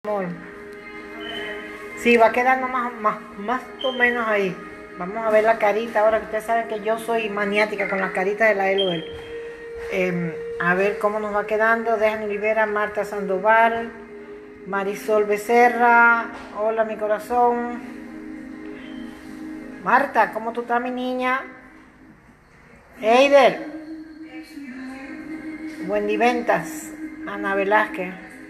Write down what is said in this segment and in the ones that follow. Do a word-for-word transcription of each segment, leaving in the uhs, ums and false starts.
amor. Sí, va quedando más, más, más o menos ahí. Vamos a ver la carita ahora que ustedes saben que yo soy maniática con las caritas de la LOL. Eh, a ver cómo nos va quedando. Dejan Olivera, Marta Sandoval, Marisol Becerra. Hola, mi corazón. Marta, ¿cómo tú estás, mi niña? Eider. Wendy Ventas. Ana Velázquez.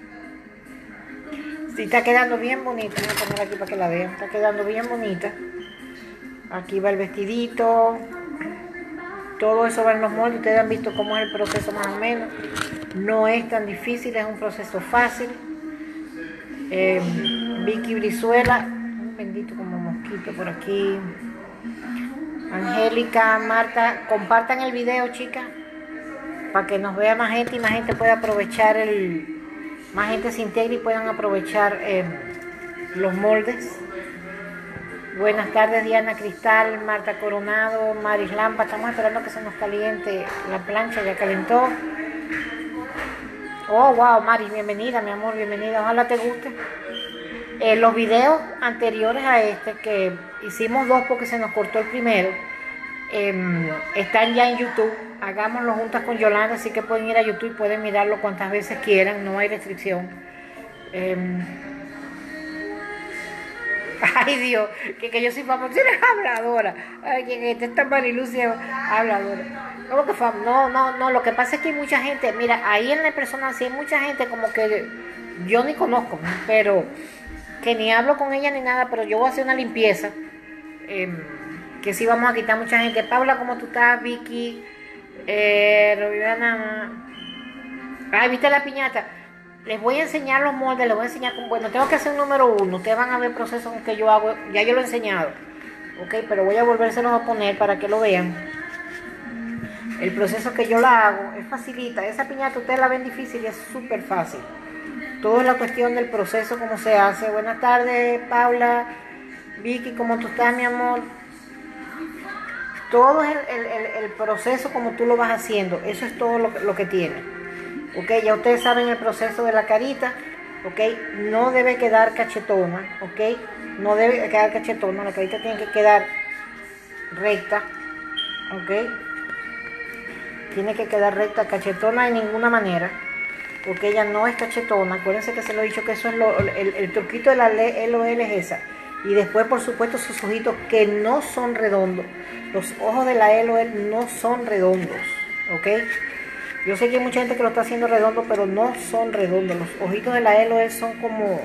Sí, está quedando bien bonita. Voy a poner aquí para que la vean. Está quedando bien bonita. Aquí va el vestidito. Todo eso va en los moldes. Ustedes han visto cómo es el proceso más o menos. No es tan difícil, es un proceso fácil. Eh, Vicky Brizuela. Un bendito como mosquito por aquí. Angélica, Marta. Compartan el video, chicas. Para que nos vea más gente y más gente pueda aprovechar el... Más gente se integre y puedan aprovechar eh, los moldes. Buenas tardes, Diana Cristal, Marta Coronado, Maris Lampa. Estamos esperando que se nos caliente la plancha, ya calentó. Oh, wow, Maris, bienvenida, mi amor, bienvenida. Ojalá te guste. Eh, los videos anteriores a este, que hicimos dos porque se nos cortó el primero, eh, están ya en YouTube. Hagámoslo juntas con Yolanda, así que pueden ir a YouTube y pueden mirarlo cuantas veces quieran, no hay restricción. Eh, Ay, Dios, que, que yo soy famosa, tú eres habladora. Ay, que, que esta Marilucia habladora. ¿Cómo que fam? No, no, no, lo que pasa es que hay mucha gente, mira, ahí en la persona sí hay mucha gente como que yo ni conozco, pero que ni hablo con ella ni nada, pero yo voy a hacer una limpieza. Eh, que sí vamos a quitar mucha gente. Paula, ¿cómo tú estás? Vicky, eh, Roviana. Ay, ¿viste la piñata? Les voy a enseñar los moldes, les voy a enseñar con, bueno, tengo que hacer un número uno, ustedes van a ver el proceso que yo hago, ya yo lo he enseñado, ok, pero voy a volvérselos a poner para que lo vean. El proceso que yo la hago es facilita, esa piñata ustedes la ven difícil y es súper fácil. Todo es la cuestión del proceso, cómo se hace. Buenas tardes, Paula, Vicky, ¿cómo tú estás, mi amor? Todo es el, el, el, el proceso como tú lo vas haciendo, eso es todo lo, lo que tiene. Ok, ya ustedes saben el proceso de la carita, ok, no debe quedar cachetona, ok, no debe quedar cachetona, la carita tiene que quedar recta, ok, tiene que quedar recta, cachetona de ninguna manera, porque ella no es cachetona. Acuérdense que se lo he dicho que eso es lo, el, el truquito de la LOL es esa. Y después, por supuesto, sus ojitos que no son redondos, los ojos de la LOL no son redondos, ok. Yo sé que hay mucha gente que lo está haciendo redondo, pero no son redondos. Los ojitos de la LOL son como...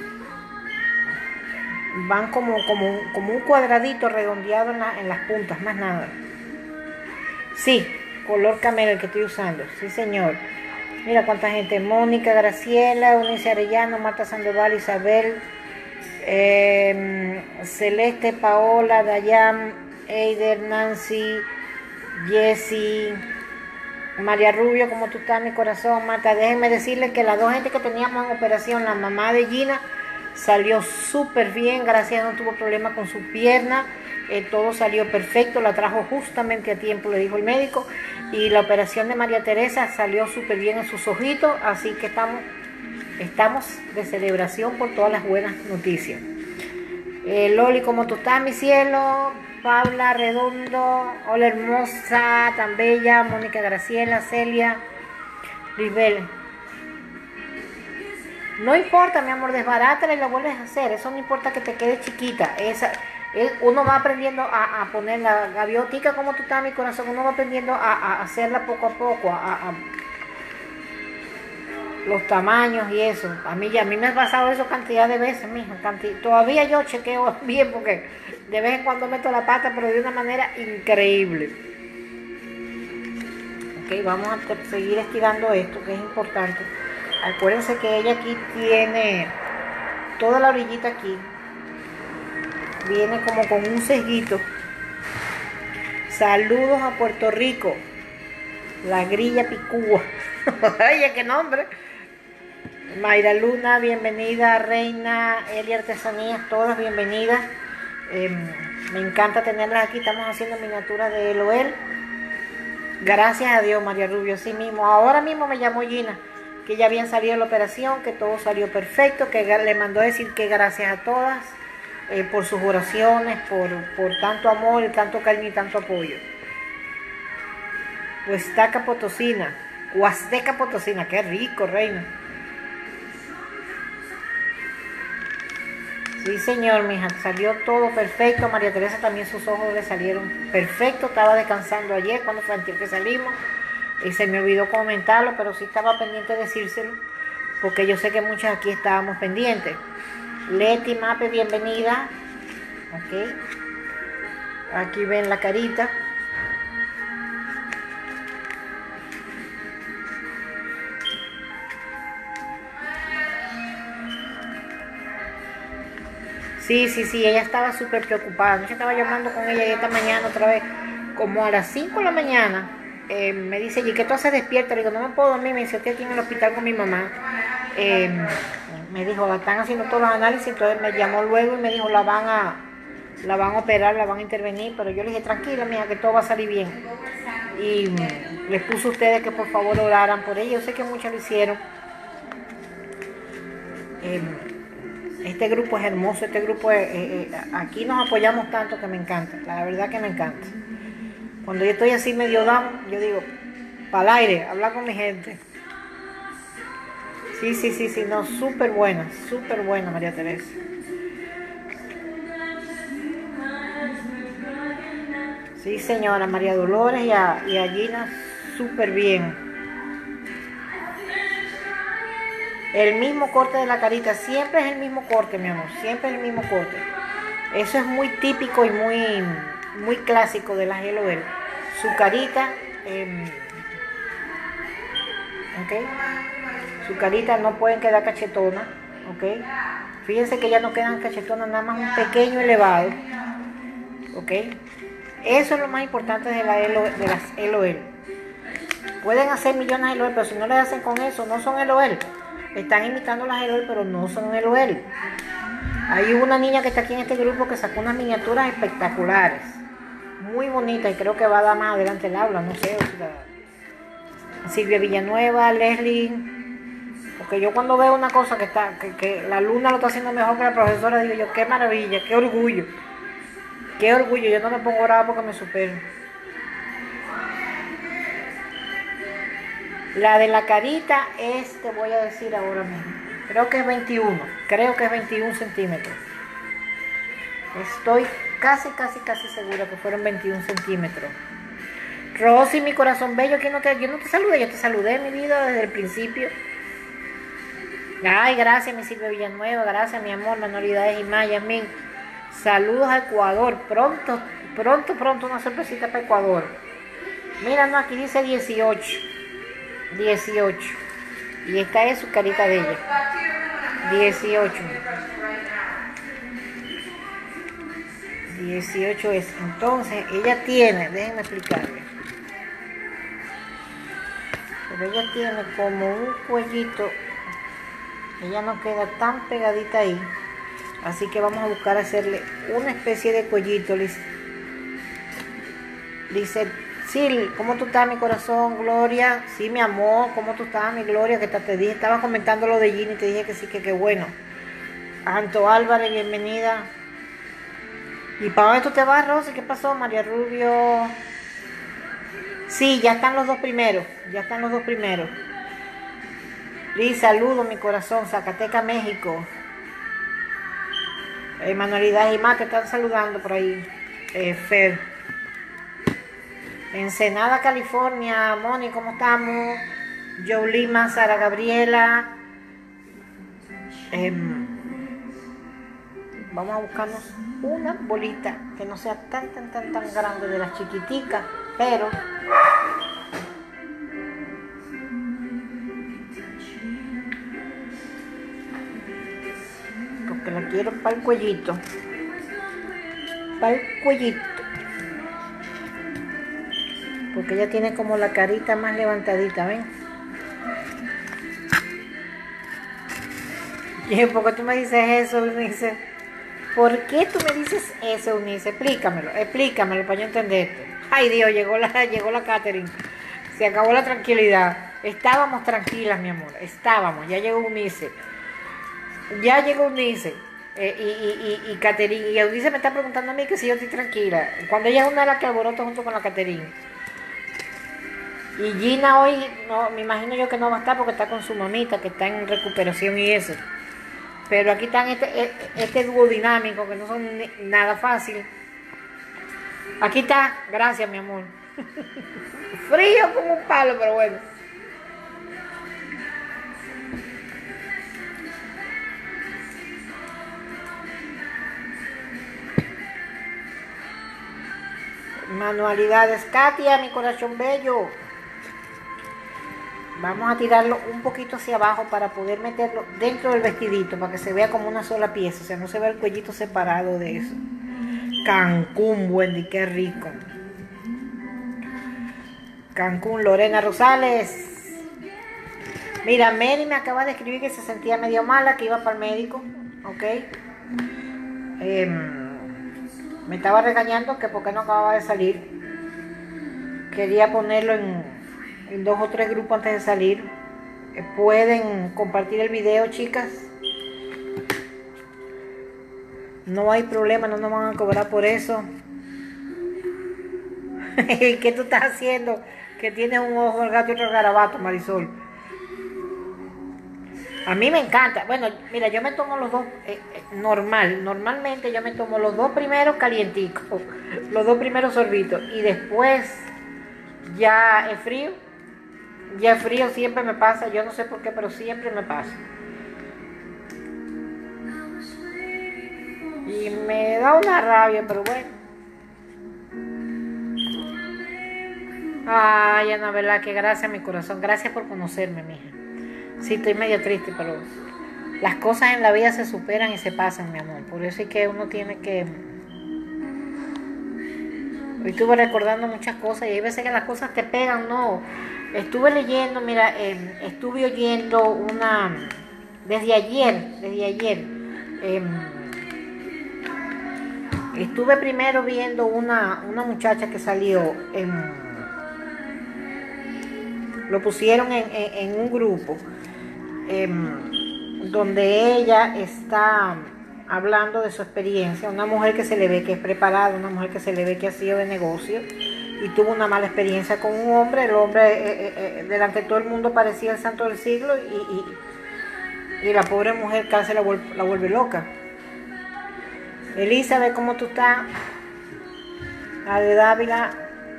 Van como, como, como un cuadradito redondeado en, la, en las puntas, más nada. Sí, color camelo el que estoy usando. Sí, señor. Mira cuánta gente. Mónica, Graciela, Eunice Arellano, Marta Sandoval, Isabel, eh, Celeste, Paola, Dayan, Eider, Nancy, Jessie... María Rubio, ¿cómo tú estás, mi corazón? Marta, déjenme decirles que las dos gente que teníamos en operación, la mamá de Gina, salió súper bien, gracias a Dios no tuvo problema con su pierna, eh, todo salió perfecto, la trajo justamente a tiempo, le dijo el médico, y la operación de María Teresa salió súper bien en sus ojitos, así que estamos, estamos de celebración por todas las buenas noticias. Eh, Loli, ¿cómo tú estás, mi cielo? Paula Redondo, hola hermosa, tan bella, Mónica Graciela, Celia, Lisbel. No importa, mi amor, desbarátala y la vuelves a hacer, eso no importa que te quede chiquita, esa, es, uno va aprendiendo a, a poner la gaviotica como tú estás, mi corazón, uno va aprendiendo a, a hacerla poco a poco, a, a los tamaños y eso. A mí ya a mí me ha pasado eso cantidad de veces, mija, cantidad. Todavía yo chequeo bien porque de vez en cuando meto la pata, pero de una manera increíble. Ok, vamos a seguir estirando esto, que es importante. Acuérdense que ella aquí tiene toda la orillita aquí. Viene como con un sesguito. Saludos a Puerto Rico. La grilla picúa. Oye, qué nombre. Mayra Luna, bienvenida. Reina, Eli Artesanías, todas bienvenidas. Eh, me encanta tenerlas aquí. Estamos haciendo miniaturas de LOL. Gracias a Dios, María Rubio, sí mismo. Ahora mismo me llamó Gina que ya habían salido de la operación, que todo salió perfecto, que le mandó a decir que gracias a todas eh, por sus oraciones, por, por tanto amor, y tanto cariño y tanto apoyo. Huasteca Potosina, Huasteca Potosina, qué rico, reina. Sí, señor, mija, salió todo perfecto. María Teresa también, sus ojos le salieron perfectos. Estaba descansando ayer, cuando fue antes que salimos, y se me olvidó comentarlo, pero sí estaba pendiente de decírselo, porque yo sé que muchas aquí estábamos pendientes. Leti Mape, bienvenida. Ok. Aquí ven la carita. Sí, sí, sí, ella estaba súper preocupada. Yo estaba llamando con ella y esta mañana otra vez, como a las cinco de la mañana, eh, me dice, ¿y qué tú haces despierta? Le digo, no me puedo dormir, me dice, estoy aquí en el hospital con mi mamá. Eh, me dijo, la están haciendo todos los análisis, entonces me llamó luego y me dijo, la van a, la van a operar, la van a intervenir, pero yo le dije, tranquila, mija, que todo va a salir bien. Y mm, les puse a ustedes que por favor oraran por ella. Yo sé que muchos lo hicieron. Eh, Este grupo es hermoso, este grupo es, eh, eh, aquí nos apoyamos tanto que me encanta, la verdad que me encanta. Cuando yo estoy así medio down, yo digo, para el aire, hablar con mi gente. Sí, sí, sí, sí, no, súper buena, súper buena María Teresa. Sí, señora, María Dolores y a, y a Gina, súper bien. El mismo corte de la carita, siempre es el mismo corte, mi amor, siempre es el mismo corte. Eso es muy típico y muy, muy clásico de las L O L. Su carita, eh, ¿ok? Su carita no pueden quedar cachetona, ¿ok? Fíjense que ya no quedan cachetonas, nada más un pequeño elevado, ¿ok? Eso es lo más importante de, la L O L, de las L O L. Pueden hacer millones de L O L, pero si no le hacen con eso, no son L O L. Están imitando las L O L, pero no son L O L. Hay una niña que está aquí en este grupo que sacó unas miniaturas espectaculares, muy bonitas, y creo que va a dar más adelante el aula, no sé. O sea, Silvia Villanueva, Leslie, porque yo cuando veo una cosa que está, que, que la alumna lo está haciendo mejor que la profesora, digo yo, qué maravilla, qué orgullo, qué orgullo. Yo no me pongo brava porque me supero. La de la carita es, te voy a decir ahora mismo, creo que es veintiuno, creo que es veintiún centímetros. Estoy casi, casi, casi segura que fueron veintiún centímetros. Rosy, mi corazón bello, aquí no te, yo no te saludé, yo te saludé, mi vida, desde el principio. Ay, gracias, mi Silvia Villanueva, gracias, mi amor, Manualidades y Maya, Yasmín. Saludos a Ecuador, pronto, pronto, pronto una sorpresita para Ecuador. Mira, no, aquí dice dieciocho. dieciocho. Y esta es su carita de ella. dieciocho. dieciocho es. Entonces, ella tiene, déjenme explicarles. Pero ella tiene como un cuellito. Ella no queda tan pegadita ahí. Así que vamos a buscar hacerle una especie de cuellito. Dice, sí, ¿cómo tú estás, mi corazón, Gloria? Sí, mi amor, ¿cómo tú estás, mi Gloria? Que te, te dije, estaba comentando lo de Ginny y te dije que sí, que qué bueno. Anto Álvarez, bienvenida. ¿Y para dónde tú te vas, Rosy? ¿Qué pasó, María Rubio? Sí, ya están los dos primeros, ya están los dos primeros. Liz, saludos, mi corazón, Zacatecas, México. Eh, Manualidades y más, que están saludando por ahí. Eh, Fer. Ensenada, California. Moni, ¿cómo estamos? Lima, Sara Gabriela. Eh, vamos a buscarnos una bolita que no sea tan, tan, tan, tan grande, de las chiquiticas, pero porque la quiero para el cuellito, para el cuellito, porque ella tiene como la carita más levantadita, ¿ven? Y ¿por qué tú me dices eso, Eunice? ¿Por qué tú me dices eso, Eunice? Explícamelo, explícamelo para yo entenderte. Ay, Dios, llegó la, llegó la Catherine. Se acabó la tranquilidad. Estábamos tranquilas, mi amor, estábamos, ya llegó Unice, ya llegó Unice, eh, y, y, y, y Caterine, y Unice me está preguntando a mí que si yo estoy tranquila, cuando ella es una de las que alborota junto con la Caterine. Y Gina hoy, no, me imagino yo que no va a estar porque está con su mamita, que está en recuperación y eso. Pero aquí están este, este dúo dinámico, que no son ni, nada fácil. Aquí está, gracias mi amor. Frío como un palo, pero bueno. Manualidades, Katia, mi corazón bello. Vamos a tirarlo un poquito hacia abajo para poder meterlo dentro del vestidito, para que se vea como una sola pieza, o sea, no se ve el cuellito separado de eso. Cancún, Wendy, qué rico. Cancún, Lorena Rosales. Mira, Mary me acaba de escribir que se sentía medio mala, que iba para el médico, ok. Eh, me estaba regañando que porque no acababa de salir. Quería ponerlo en, en dos o tres grupos antes de salir. Eh, pueden compartir el video, chicas. No hay problema, no nos van a cobrar por eso. ¿Qué tú estás haciendo? Que tienes un ojo al gato y otro garabato, Marisol. A mí me encanta. Bueno, mira, yo me tomo los dos eh, eh, normal. Normalmente yo me tomo los dos primeros calienticos, los dos primeros sorbitos, y después ya es frío. Ya es frío, siempre me pasa. Yo no sé por qué, pero siempre me pasa. Y me da una rabia, pero bueno. Ay, Ana, verdad que gracias, mi corazón. Gracias por conocerme, mija. Sí, estoy medio triste, pero las cosas en la vida se superan y se pasan, mi amor. Por eso es que uno tiene que... Hoy estuve recordando muchas cosas y hay veces que las cosas te pegan, no. Estuve leyendo, mira, eh, estuve oyendo una... Desde ayer, desde ayer... Eh, estuve primero viendo una, una muchacha que salió en... Lo pusieron en, en, en un grupo eh, donde ella está hablando de su experiencia. Una mujer que se le ve que es preparada, una mujer que se le ve que ha sido de negocio y tuvo una mala experiencia con un hombre. El hombre eh, eh, delante de todo el mundo parecía el santo del siglo y, y, y la pobre mujer casi la vuelve, la vuelve loca. Elizabeth, ¿cómo tú estás? La de Dávila.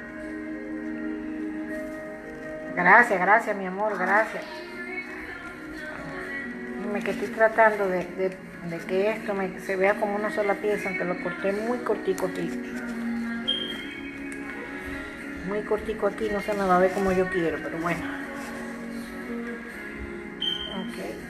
Gracias, gracias, mi amor, gracias. Dime que estoy tratando de, de, de que esto me, se vea como una sola pieza, aunque lo corté muy cortico aquí. Muy cortico aquí, no se me va a ver como yo quiero, pero bueno. Ok.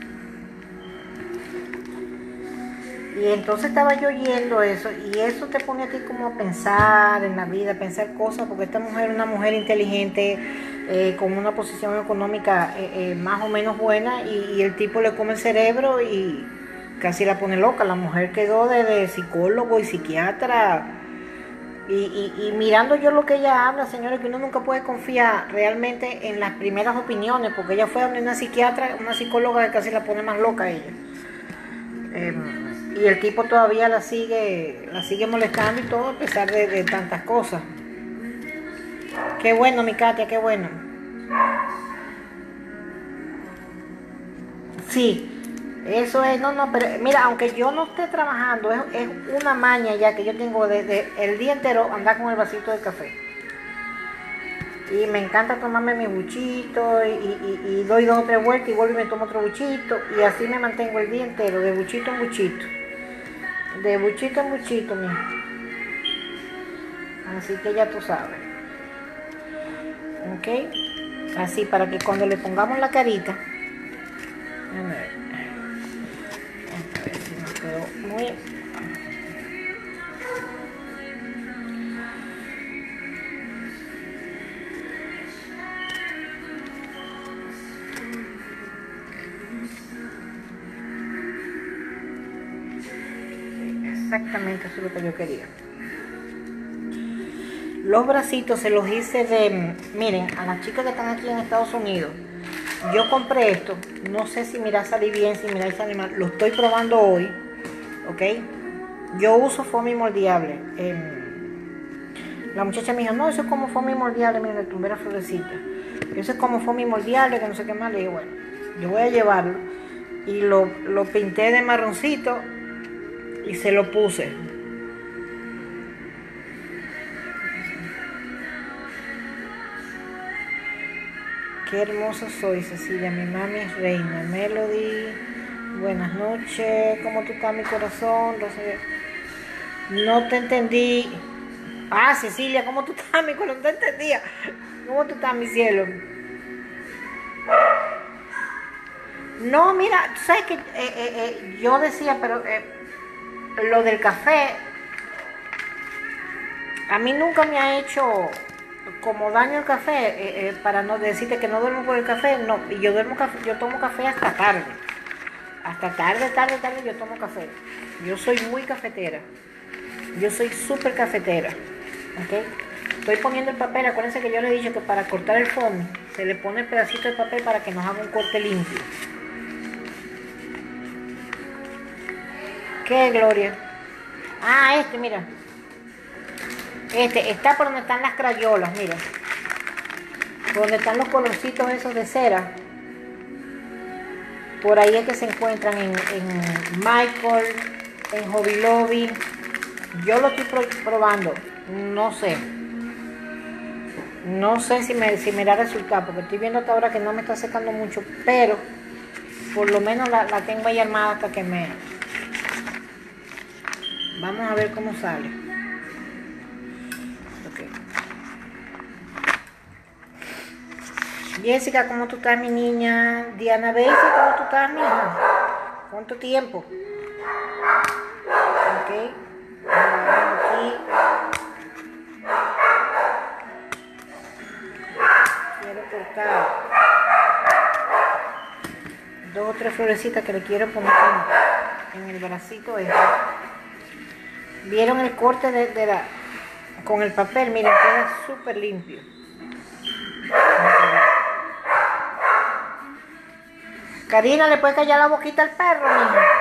Y entonces estaba yo oyendo eso, y eso te pone a ti como a pensar en la vida, a pensar cosas, porque esta mujer es una mujer inteligente, eh, con una posición económica eh, eh, más o menos buena, y, y el tipo le come el cerebro y casi la pone loca. La mujer quedó de, de psicólogo y psiquiatra, y, y, y mirando yo lo que ella habla, señores, que uno nunca puede confiar realmente en las primeras opiniones, porque ella fue a una psiquiatra, una psicóloga que casi la pone más loca a ella. Eh, y el tipo todavía la sigue, la sigue molestando y todo, a pesar de, de tantas cosas. Qué bueno, mi Katia, qué bueno. Sí, eso es, no, no, pero mira, aunque yo no esté trabajando, es, es una maña ya que yo tengo desde el día entero andar con el vasito de café. Y me encanta tomarme mi buchito y, y, y doy dos o tres vueltas y vuelvo y me tomo otro buchito. Y así me mantengo el día entero, de buchito en buchito. De buchito en buchito, mija. Así que ya tú sabes. Ok. Así para que cuando le pongamos la carita. A ver. A ver si nos quedó muy... Exactamente, eso es lo que yo quería. Los bracitos se los hice de... Miren, a las chicas que están aquí en Estados Unidos, Yo compré esto, no sé si mira salir bien, si mira sale mal, lo estoy probando hoy, ¿ok? Yo uso foamy moldeable. Eh, la muchacha me dijo, no, eso es como foamy moldeable, mira, le tumbé la florecita. Eso es como foamy moldeable, que no sé qué más. Le dije, bueno, yo voy a llevarlo. Y lo, lo pinté de marroncito y se lo puse. Qué hermosa soy, Cecilia, mi mami es reina. Melody, buenas noches, ¿cómo tú estás, mi corazón? No te entendí. Ah, Cecilia, ¿cómo tú estás, mi corazón? No te entendía. ¿Cómo tú estás, mi cielo? No, mira, tú sabes que eh, eh, eh, yo decía, pero eh, lo del café, a mí nunca me ha hecho como daño el café, eh, eh, para no decirte que no duermo por el café, no, y yo duermo café, yo tomo café hasta tarde. Hasta tarde, tarde, tarde yo tomo café. Yo soy muy cafetera. Yo soy súper cafetera. ¿Ok? Estoy poniendo el papel. Acuérdense que yo le he dicho que para cortar el fondo se le pone el pedacito de papel para que nos haga un corte limpio. ¿Qué, Gloria? Ah, este, mira. Este está por donde están las crayolas, mira. Por donde están los colorcitos esos de cera. Por ahí es que se encuentran en, en Michael, en Hobby Lobby. Yo lo estoy probando. No sé. No sé si me, si me da resultado, porque estoy viendo hasta ahora que no me está secando mucho, pero por lo menos la, la tengo ahí armada hasta que me... Vamos a ver cómo sale. Okay. Jessica, ¿cómo tú estás, mi niña? Diana Basie, ¿cómo tú estás, mi hija? ¿Cuánto tiempo? Ok. Aquí. Quiero cortar dos o tres florecitas que le quiero poner en, en el bracito este. ¿Vieron el corte de, de la... con el papel? Miren, queda súper limpio. Karina, ¿le puede callar la boquita al perro, mija?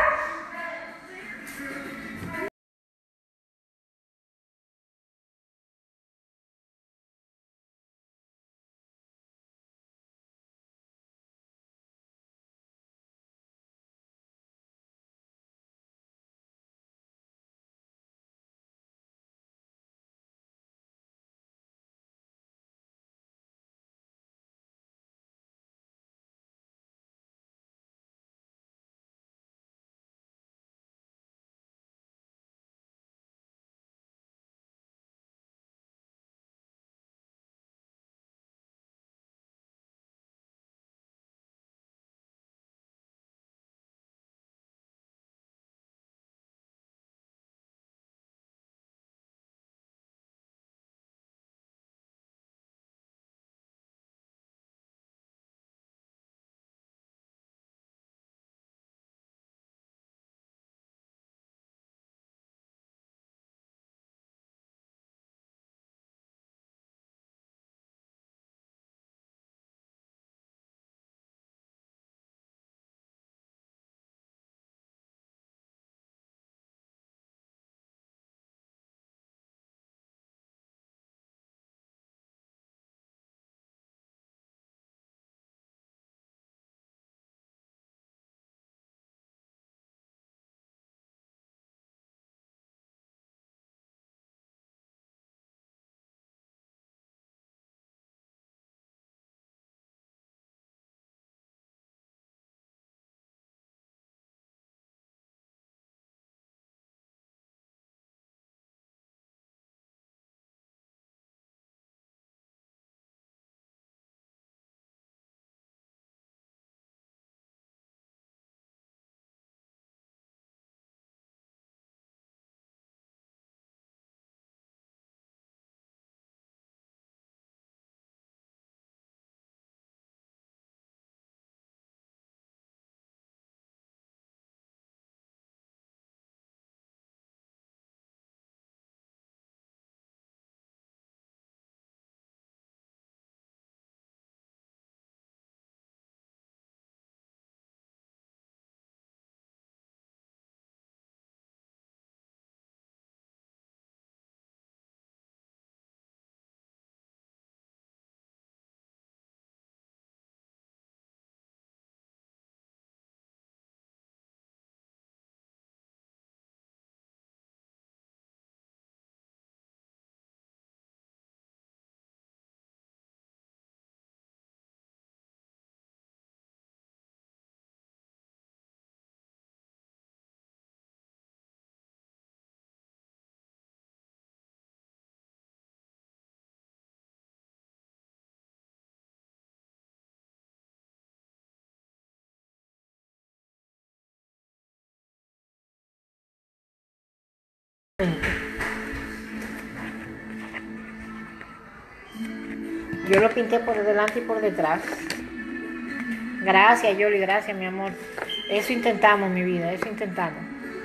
Yo lo pinté por delante y por detrás. Gracias, Yoli, gracias, mi amor. Eso intentamos, mi vida, eso intentamos.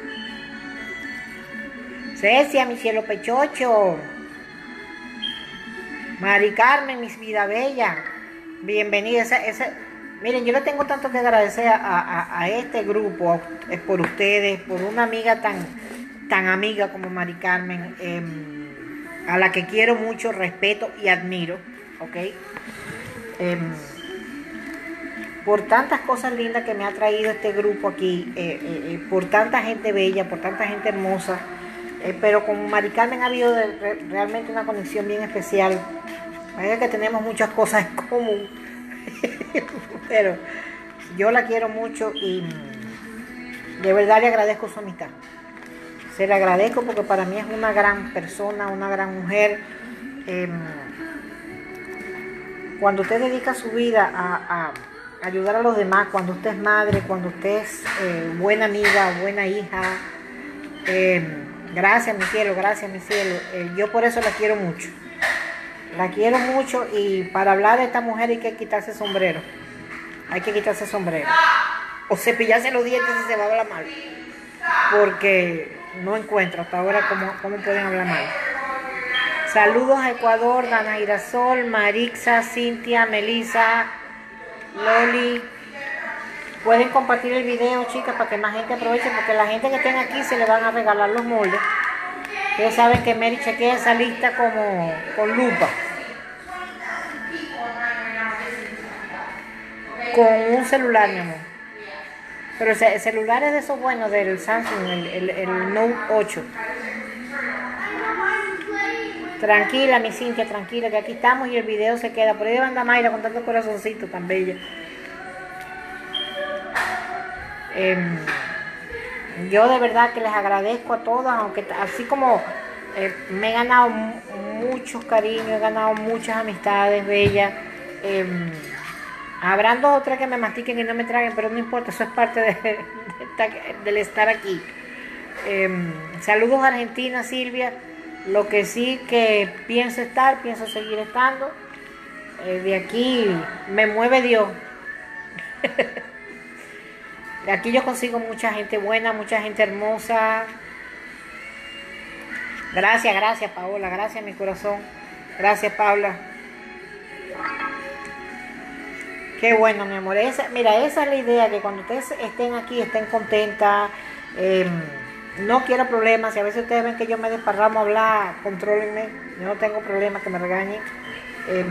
Cecia, mi cielo pechocho. Mari Carmen, mis vida bella. Bienvenida. Esa, esa, miren, yo le tengo tanto que agradecer a, a, a este grupo, es por ustedes, por una amiga tan, tan amiga como Mari Carmen, eh, a la que quiero mucho, respeto y admiro, ¿ok? Eh, por tantas cosas lindas que me ha traído este grupo aquí, eh, eh, por tanta gente bella, por tanta gente hermosa, eh, pero con Mari Carmen ha habido de, re, realmente una conexión bien especial. Parece que tenemos muchas cosas en común, pero yo la quiero mucho y de verdad le agradezco su amistad. Se le agradezco porque para mí es una gran persona, una gran mujer. Eh, cuando usted dedica su vida a, a ayudar a los demás, cuando usted es madre, cuando usted es eh, buena amiga, buena hija, eh, gracias mi cielo, gracias mi cielo. Eh, yo por eso la quiero mucho. La quiero mucho y para hablar de esta mujer hay que quitarse sombrero. Hay que quitarse sombrero. O cepillarse los dientes si se va a hablar mal. Porque no encuentro hasta ahora cómo, cómo pueden hablar mal. Saludos a Ecuador, Dana Girasol, Marixa, Cintia, Melissa, Loli. Pueden compartir el video, chicas, para que más gente aproveche, porque la gente que estén aquí se le van a regalar los moldes. Ustedes saben que Mary chequea esa lista como con lupa. Con un celular, mi amor. Pero el celular es de esos buenos del Samsung, el, el, el Note ocho. Tranquila, mi Cintia, tranquila, que aquí estamos y el video se queda. Por ahí va Anda Mayra con tantos corazoncitos tan bella. Eh, yo de verdad que les agradezco a todas, aunque así como eh, me he ganado muchos cariños, he ganado muchas amistades bellas. Eh, habrán dos o tres que me mastiquen y no me traguen, pero no importa, eso es parte de, de esta, del estar aquí. Eh, saludos a Argentina, Silvia. Lo que sí que pienso estar, pienso seguir estando. Eh, de aquí me mueve Dios. De aquí yo consigo mucha gente buena, mucha gente hermosa. Gracias, gracias Paola, gracias mi corazón. Gracias Paula. Qué bueno mi amor. Esa, mira, esa es la idea, que cuando ustedes estén aquí, estén contentas. Eh, no quiero problemas. Si a veces ustedes ven que yo me desparramo a hablar, contrólenme. Yo no tengo problemas, que me regañen. Eh,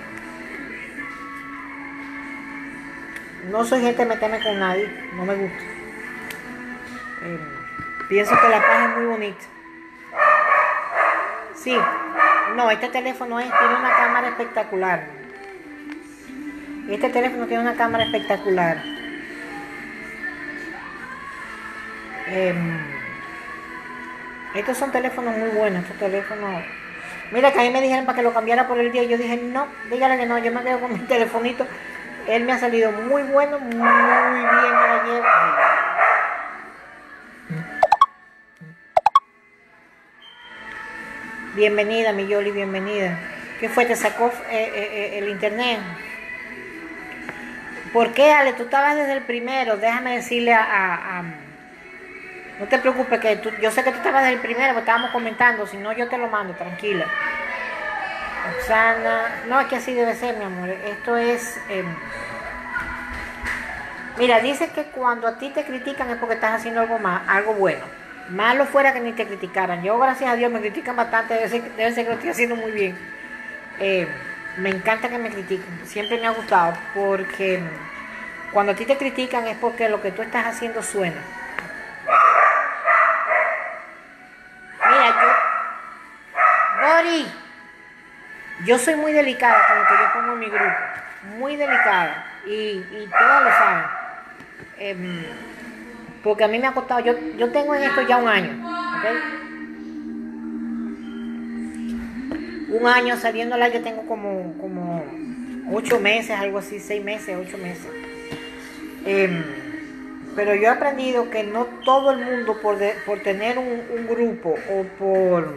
No soy gente de meterme con nadie, no me gusta. Eh, pienso que la paz es muy bonita. Sí, no, este teléfono es, tiene una cámara espectacular. Este teléfono tiene una cámara espectacular. Eh, estos son teléfonos muy buenos, estos teléfonos. Mira, que a mí me dijeron para que lo cambiara por el día. Yo dije, no, dígale que no, yo me quedo con mi telefonito. Él me ha salido muy bueno, muy bien ayer. Bienvenida, mi Yoli, bienvenida. ¿Qué fue? ¿Te sacó eh, eh, el internet? ¿Por qué, Ale? Tú estabas desde el primero. Déjame decirle a... a, a no te preocupes, que tú, yo sé que tú estabas desde el primero, porque estábamos comentando. Si no, yo te lo mando, tranquila. Oxana, no, es que así debe ser, mi amor. Esto es... Eh, mira, dice que cuando a ti te critican es porque estás haciendo algo más, algo bueno. Malo fuera que ni te criticaran. Yo, gracias a Dios, me critican bastante. Debe ser, debe ser que lo estoy haciendo muy bien. Eh, me encanta que me critiquen. Siempre me ha gustado, porque cuando a ti te critican es porque lo que tú estás haciendo suena. Mira, yo... Bori... Yo soy muy delicada con lo que yo pongo en mi grupo, muy delicada, y, y todos lo saben, eh, porque a mí me ha costado, yo, yo tengo en esto ya un año, ¿okay? Un año saliendo al aire, tengo como, como ocho meses, algo así, seis meses, ocho meses, eh, pero yo he aprendido que no todo el mundo por, de, por tener un, un grupo o por,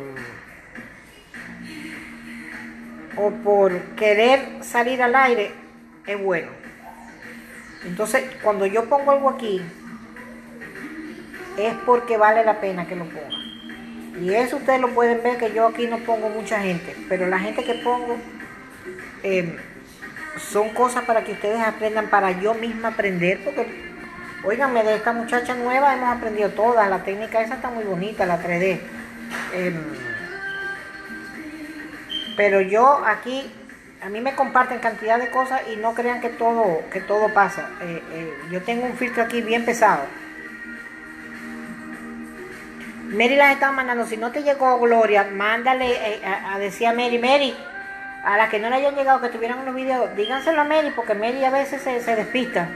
o por querer salir al aire es bueno. Entonces, cuando yo pongo algo aquí, es porque vale la pena que lo ponga. Y eso ustedes lo pueden ver, que yo aquí no pongo mucha gente, pero la gente que pongo eh, son cosas para que ustedes aprendan, para yo misma aprender, porque, óiganme, de esta muchacha nueva hemos aprendido todas, la técnica esa está muy bonita, la tres D. Eh, pero yo aquí, a mí me comparten cantidad de cosas y no crean que todo, que todo pasa. Eh, eh, yo tengo un filtro aquí bien pesado. Mary las estaba mandando, si no te llegó Gloria, mándale eh, a, a decir a Mary, Mary, a las que no le hayan llegado, que tuvieran unos videos, díganselo a Mary, porque Mary a veces se, se despista.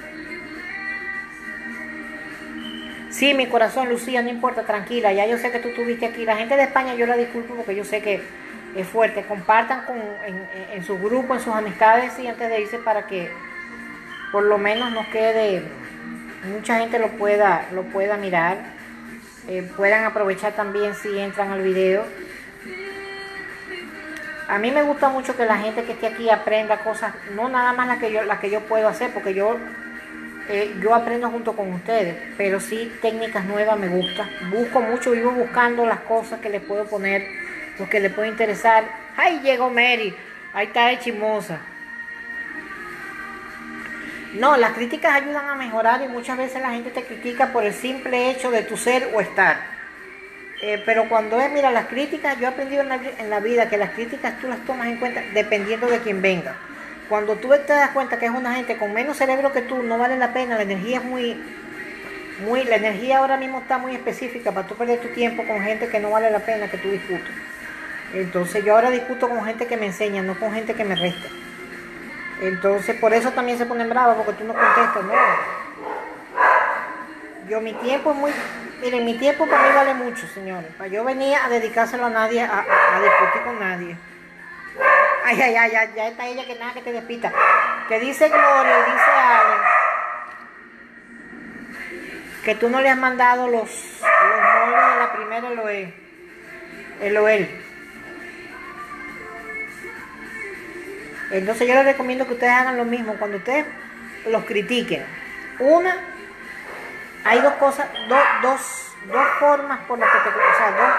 Sí, mi corazón, Lucía, no importa, tranquila, ya yo sé que tú estuviste aquí. La gente de España yo la disculpo porque yo sé que es fuerte. Compartan con, en, en su grupo, en sus amistades, y antes de irse, para que por lo menos nos quede, mucha gente lo pueda, lo pueda mirar. Eh, puedan aprovechar también si entran al video. A mí me gusta mucho que la gente que esté aquí aprenda cosas, no nada más las que yo, las que yo puedo hacer, porque yo, eh, yo aprendo junto con ustedes, pero sí técnicas nuevas me gusta. Busco mucho, vivo buscando las cosas que les puedo poner, lo que les puede interesar. ¡Ay, llegó Mary! Ahí está de chismosa. No, las críticas ayudan a mejorar y muchas veces la gente te critica por el simple hecho de tu ser o estar. Eh, pero cuando es, mira, las críticas, yo he aprendido en la, en la vida que las críticas tú las tomas en cuenta dependiendo de quién venga. Cuando tú te das cuenta que es una gente con menos cerebro que tú, no vale la pena, la energía es muy, muy, la energía ahora mismo está muy específica para tú perder tu tiempo con gente que no vale la pena que tú discutas. Entonces yo ahora discuto con gente que me enseña, no con gente que me resta. Entonces, por eso también se ponen bravas, porque tú no contestas, no. Yo, mi tiempo es muy... Miren, mi tiempo para mí vale mucho, señores. Para yo venía a dedicárselo a nadie, a, a, a discutir con nadie. Ay, ay, ay, ya, ya está ella que nada que te despista. Que dice Gloria, dice Allen, que tú no le has mandado los, los moldes de la primera Eloel. Eloel. Entonces yo les recomiendo que ustedes hagan lo mismo. Cuando ustedes los critiquen, una, hay dos cosas, do, dos, dos formas por las que te, o sea, dos,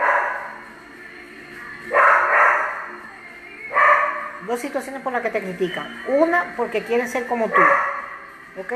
dos situaciones por las que te critican. Una, porque quieren ser como tú, ¿ok?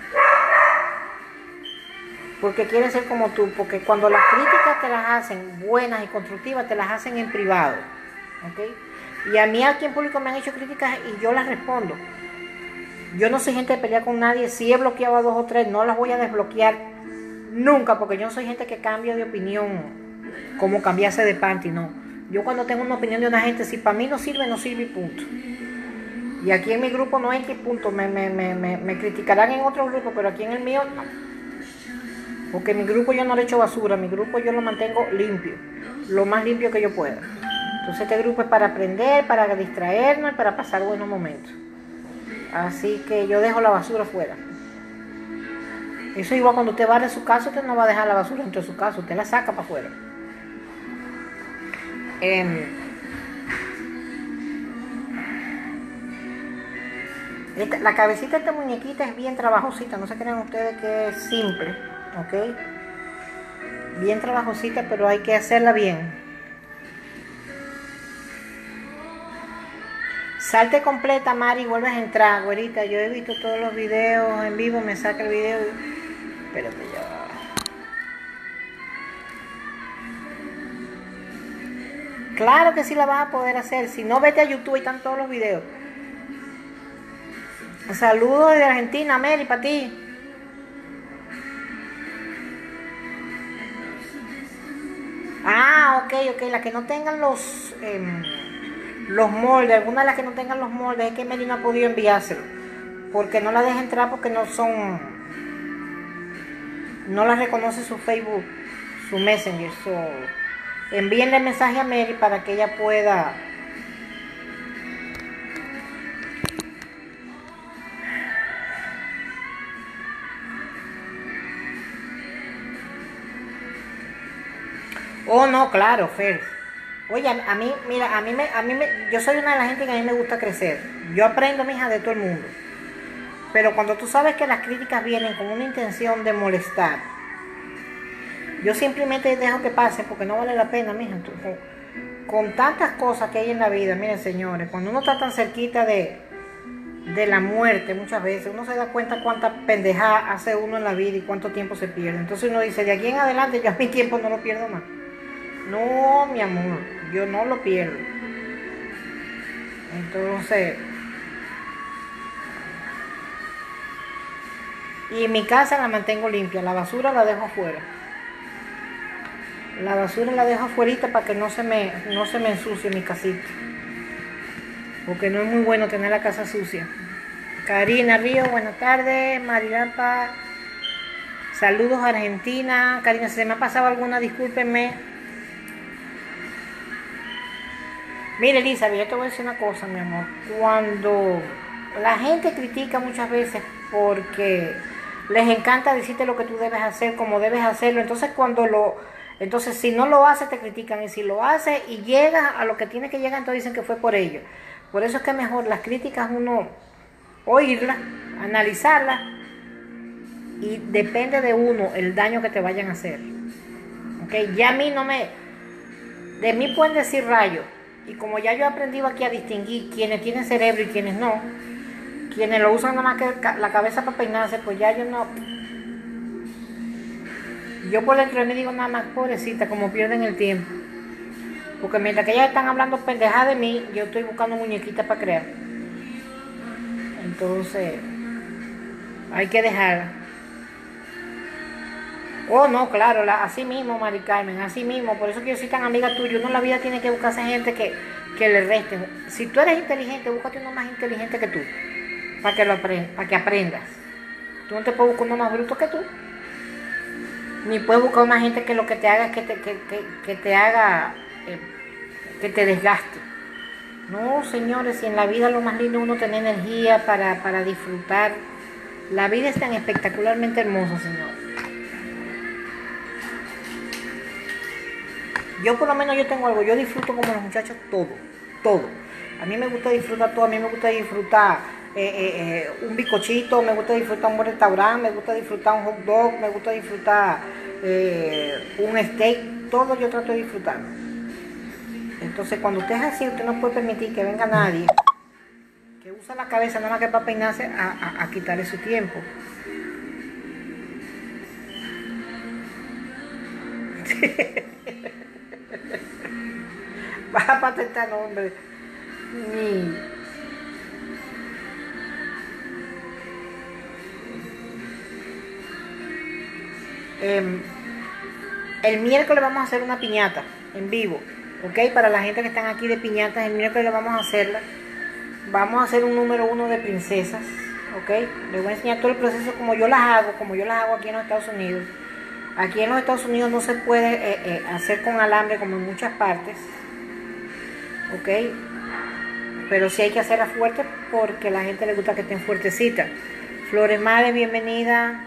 Porque quieren ser como tú, porque cuando las críticas te las hacen buenas y constructivas, te las hacen en privado, ¿ok? Y a mí aquí en público me han hecho críticas y yo las respondo. Yo no soy gente de pelear con nadie. Si he bloqueado a dos o tres, no las voy a desbloquear nunca, porque yo no soy gente que cambia de opinión como cambiarse de panty, no. Yo cuando tengo una opinión de una gente, si para mí no sirve, no sirve y punto. Y aquí en mi grupo no entra y punto. Me, me, me, me, me criticarán en otro grupo, pero aquí en el mío no. Porque en mi grupo yo no le echo basura, mi grupo yo lo mantengo limpio, lo más limpio que yo pueda. Entonces este grupo es para aprender, para distraernos y para pasar buenos momentos. Así que yo dejo la basura fuera. Eso igual cuando usted barre su casa, usted no va a dejar la basura dentro de su casa, usted la saca para afuera. Eh, esta, la cabecita de esta muñequita es bien trabajosita, no se crean ustedes que es simple, ¿ok? Bien trabajosita, pero hay que hacerla bien. Salte completa, Mari, vuelves a entrar, güerita. Yo he visto todos los videos en vivo, me saca el video. Espérate ya. Claro que sí la vas a poder hacer. Si no, vete a YouTube, ahí están todos los videos. Saludos desde Argentina, Mary, para ti. Ah, ok, ok. Las que no tengan los... Eh, los moldes, algunas de las que no tengan los moldes, es que Mary no ha podido enviárselo, porque no la deja entrar, porque no son, no la reconoce su Facebook, su Messenger. So, envíenle mensaje a Mary para que ella pueda Oh, no, claro, Fer. Oye, a, a mí, mira, a mí me, a mí me, yo soy una de las gente que a mí me gusta crecer. Yo aprendo, mija, de todo el mundo. Pero cuando tú sabes que las críticas vienen con una intención de molestar, yo simplemente dejo que pasen porque no vale la pena, mija. Tú, con, con tantas cosas que hay en la vida, miren, señores, cuando uno está tan cerquita de, de la muerte, muchas veces uno se da cuenta cuánta pendejada hace uno en la vida y cuánto tiempo se pierde. Entonces uno dice, de aquí en adelante yo a mi tiempo no lo pierdo más. No, mi amor, yo no lo pierdo. Entonces, y mi casa la mantengo limpia, la basura la dejo afuera. La basura la dejo afuera para que no se me, no se me ensucie mi casita. Porque no es muy bueno tener la casa sucia. Karina Río, buenas tardes. Marilampa, saludos Argentina. Karina, si se me ha pasado alguna, discúlpenme. Mire, Elizabeth, yo te voy a decir una cosa, mi amor. Cuando la gente critica muchas veces porque les encanta decirte lo que tú debes hacer, como debes hacerlo, entonces cuando lo, entonces si no lo haces te critican, y si lo haces y llegas a lo que tienes que llegar, entonces dicen que fue por ello. Por eso es que mejor las críticas uno oírlas, analizarlas, y depende de uno el daño que te vayan a hacer. ¿Okay? Ya a mí no me, de mí pueden decir rayos. Y como ya yo he aprendido aquí a distinguir quienes tienen cerebro y quienes no, quienes lo usan nada más que la cabeza para peinarse, pues ya yo no. Yo por dentro de mí digo nada más, pobrecita, como pierden el tiempo. Porque mientras que ellas están hablando pendejadas de mí, yo estoy buscando muñequitas para crear. Entonces, hay que dejarla. Oh, no, claro, la, así mismo, Mari Carmen, así mismo. Por eso que yo soy tan amiga tuya. Uno en la vida tiene que buscarse gente que, que le resten. Si tú eres inteligente, búscate uno más inteligente que tú, para que, lo aprendas, para que aprendas. Tú no te puedes buscar uno más bruto que tú. Ni puedes buscar una gente que lo que te haga es que te, que, que, que te haga, eh, que te desgaste. No, señores, si en la vida lo más lindo es uno tener energía para, para disfrutar. La vida es tan espectacularmente hermosa, señor. Yo por lo menos yo tengo algo, yo disfruto como los muchachos todo, todo. A mí me gusta disfrutar todo, a mí me gusta disfrutar eh, eh, eh, un bizcochito, me gusta disfrutar un buen restaurante, me gusta disfrutar un hot dog, me gusta disfrutar eh, un steak, todo yo trato de disfrutar. Entonces cuando usted es así, usted no puede permitir que venga nadie que usa la cabeza nada más que para peinarse a, a, a quitarle su tiempo. Vas a patentar nombre. Ni. Eh, el miércoles vamos a hacer una piñata en vivo, ¿ok? Para la gente que están aquí de piñatas, el miércoles le vamos a hacerla. Vamos a hacer un número uno de princesas, ¿ok? Les voy a enseñar todo el proceso como yo las hago, como yo las hago aquí en los Estados Unidos. Aquí en los Estados Unidos no se puede eh, eh, hacer con alambre como en muchas partes, ¿ok? Pero sí hay que hacerla fuerte porque a la gente le gusta que estén fuertecitas. Flores Madre, bienvenida.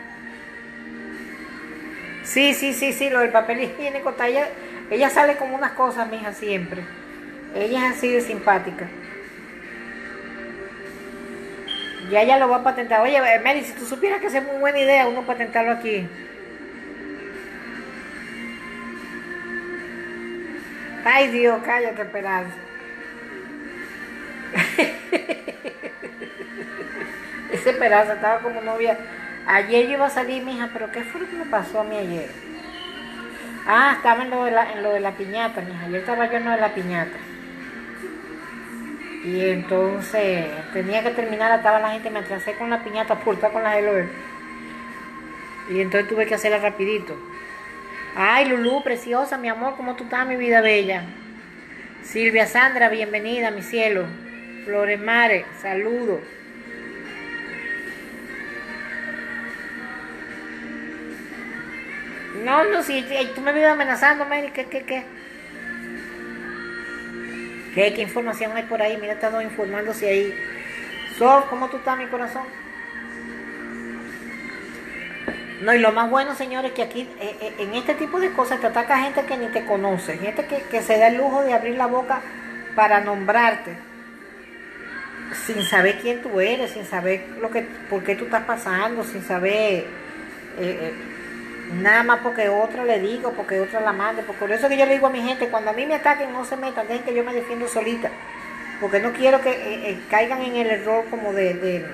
Sí, sí, sí, sí, lo del papel higiénico está ella, ella sale como unas cosas, mija, siempre. Ella es así de simpática. Ya ella lo va a patentar. Oye, Mary, si tú supieras que es muy buena idea uno patentarlo aquí. Ay, Dios, cállate, Esperanza. Esa Esperanza estaba como novia. Ayer yo iba a salir, mija, pero ¿qué fue lo que me pasó a mí ayer? Ah, estaba en lo de la, en lo de la piñata, mija. Ayer estaba yo en lo de la piñata. Y entonces tenía que terminar, estaba la gente, me atrasé con la piñata por estar con la Hello. Y entonces tuve que hacerla rapidito. Ay, Lulú, preciosa, mi amor, ¿cómo tú estás, mi vida bella? Silvia Sandra, bienvenida, mi cielo. Flores Mare, saludo. No, no, si tú me vives amenazando, Mary, ¿qué, qué, qué? ¿Qué, qué información hay por ahí? Mira, he estado informándose ahí. Sol, ¿cómo tú estás, mi corazón? No, y lo más bueno, señores, que aquí eh, eh, en este tipo de cosas te ataca gente que ni te conoce, gente que, que se da el lujo de abrir la boca para nombrarte, sin saber quién tú eres, sin saber lo que, por qué tú estás pasando, sin saber eh, eh, nada más porque otra le digo, porque otra la mande. Por eso que yo le digo a mi gente, cuando a mí me ataquen no se metan, dejen que yo me defiendo solita, porque no quiero que eh, eh, caigan en el error como de, de,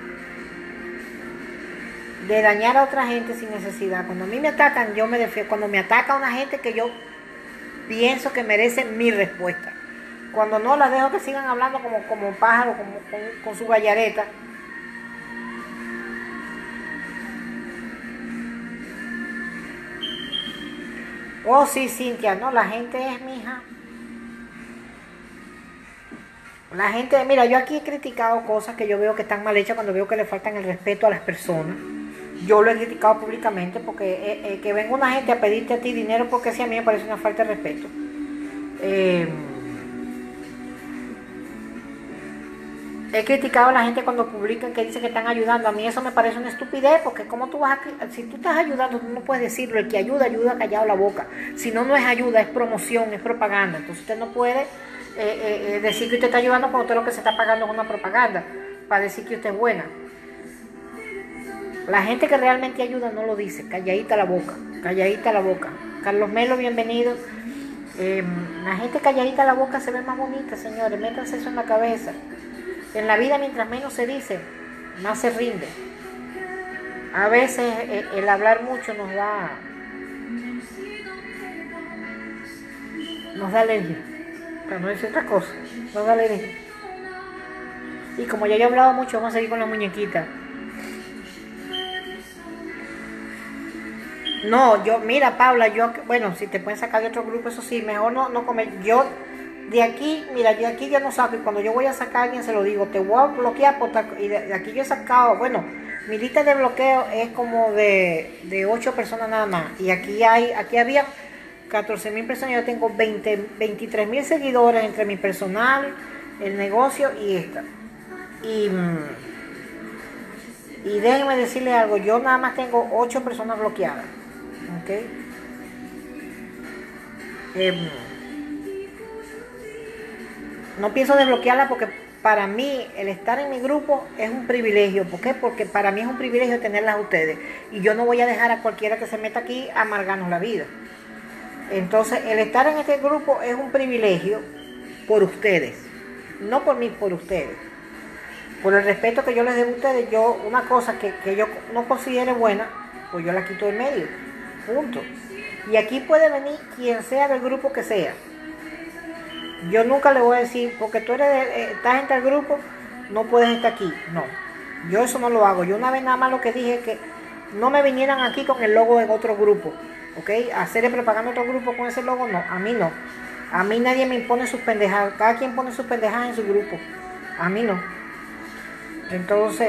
de dañar a otra gente sin necesidad. Cuando a mí me atacan, yo me defiendo. Cuando me ataca una gente que yo pienso que merece mi respuesta. Cuando no, la dejo que sigan hablando como, como pájaro, como, con, con su gallareta. Oh, sí, Cintia, no, la gente es, mija. La gente, mira, yo aquí he criticado cosas que yo veo que están mal hechas cuando veo que le faltan el respeto a las personas. Yo lo he criticado públicamente porque eh, eh, que venga una gente a pedirte a ti dinero porque sí, a mí me parece una falta de respeto. Eh, he criticado a la gente cuando publican que dicen que están ayudando. A mí eso me parece una estupidez porque como tú vas a, si tú estás ayudando, tú no puedes decirlo. El que ayuda, ayuda callado la boca. Si no, no es ayuda, es promoción, es propaganda. Entonces usted no puede eh, eh, decir que usted está ayudando cuando usted lo que se está pagando es una propaganda para decir que usted es buena. La gente que realmente ayuda no lo dice, calladita la boca, calladita la boca. Carlos Melo, bienvenido. Eh, la gente calladita la boca se ve más bonita, señores, métanse eso en la cabeza. En la vida mientras menos se dice, más se rinde. A veces eh, el hablar mucho nos da, nos da alergia, para no decir otra cosa, nos da alergia. Y como ya yo he hablado mucho, vamos a seguir con la muñequita. No, yo, mira, Paula, yo, bueno, si te pueden sacar de otro grupo, eso sí, mejor no, no comer. Yo, de aquí, mira, de aquí yo no saco, y cuando yo voy a sacar a alguien se lo digo, te voy a bloquear, por tal- y de, de aquí yo he sacado, bueno, mi lista de bloqueo es como de, de ocho personas nada más, y aquí hay, aquí había catorce mil personas, yo tengo veinte, veintitrés mil seguidores entre mi personal, el negocio y esta. Y, mm, y déjenme decirle algo, yo nada más tengo ocho personas bloqueadas. ¿Ok? Eh, no pienso desbloquearla porque para mí el estar en mi grupo es un privilegio. ¿Por qué? Porque para mí es un privilegio tenerlas a ustedes. Y yo no voy a dejar a cualquiera que se meta aquí a amargarnos la vida. Entonces, el estar en este grupo es un privilegio por ustedes. No por mí, por ustedes. Por el respeto que yo les debo a ustedes, yo, una cosa que, que yo no considere buena, pues yo la quito del medio. Punto. Y aquí puede venir quien sea del grupo que sea. Yo nunca le voy a decir, porque tú eres de, eh, estás en tal grupo, no puedes estar aquí. No. Yo eso no lo hago. Yo una vez nada más lo que dije es que no me vinieran aquí con el logo de otro grupo. ¿Ok? Hacerle propaganda a otro grupo con ese logo, no. A mí no. A mí nadie me impone sus pendejadas. Cada quien pone sus pendejadas en su grupo. A mí no. Entonces,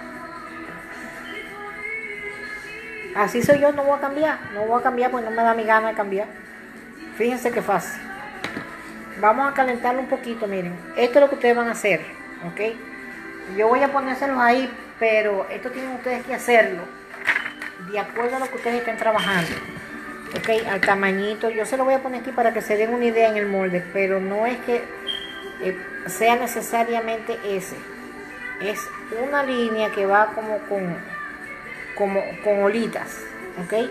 así soy yo, no voy a cambiar. No voy a cambiar porque no me da mi gana de cambiar. Fíjense qué fácil. Vamos a calentarlo un poquito, miren. Esto es lo que ustedes van a hacer, ¿ok? Yo voy a ponérselos ahí, pero esto tienen ustedes que hacerlo de acuerdo a lo que ustedes estén trabajando. ¿Ok? Al tamañito. Yo se lo voy a poner aquí para que se den una idea en el molde, pero no es que eh, sea necesariamente ese. Es una línea que va como con, como, con olitas, ¿ok?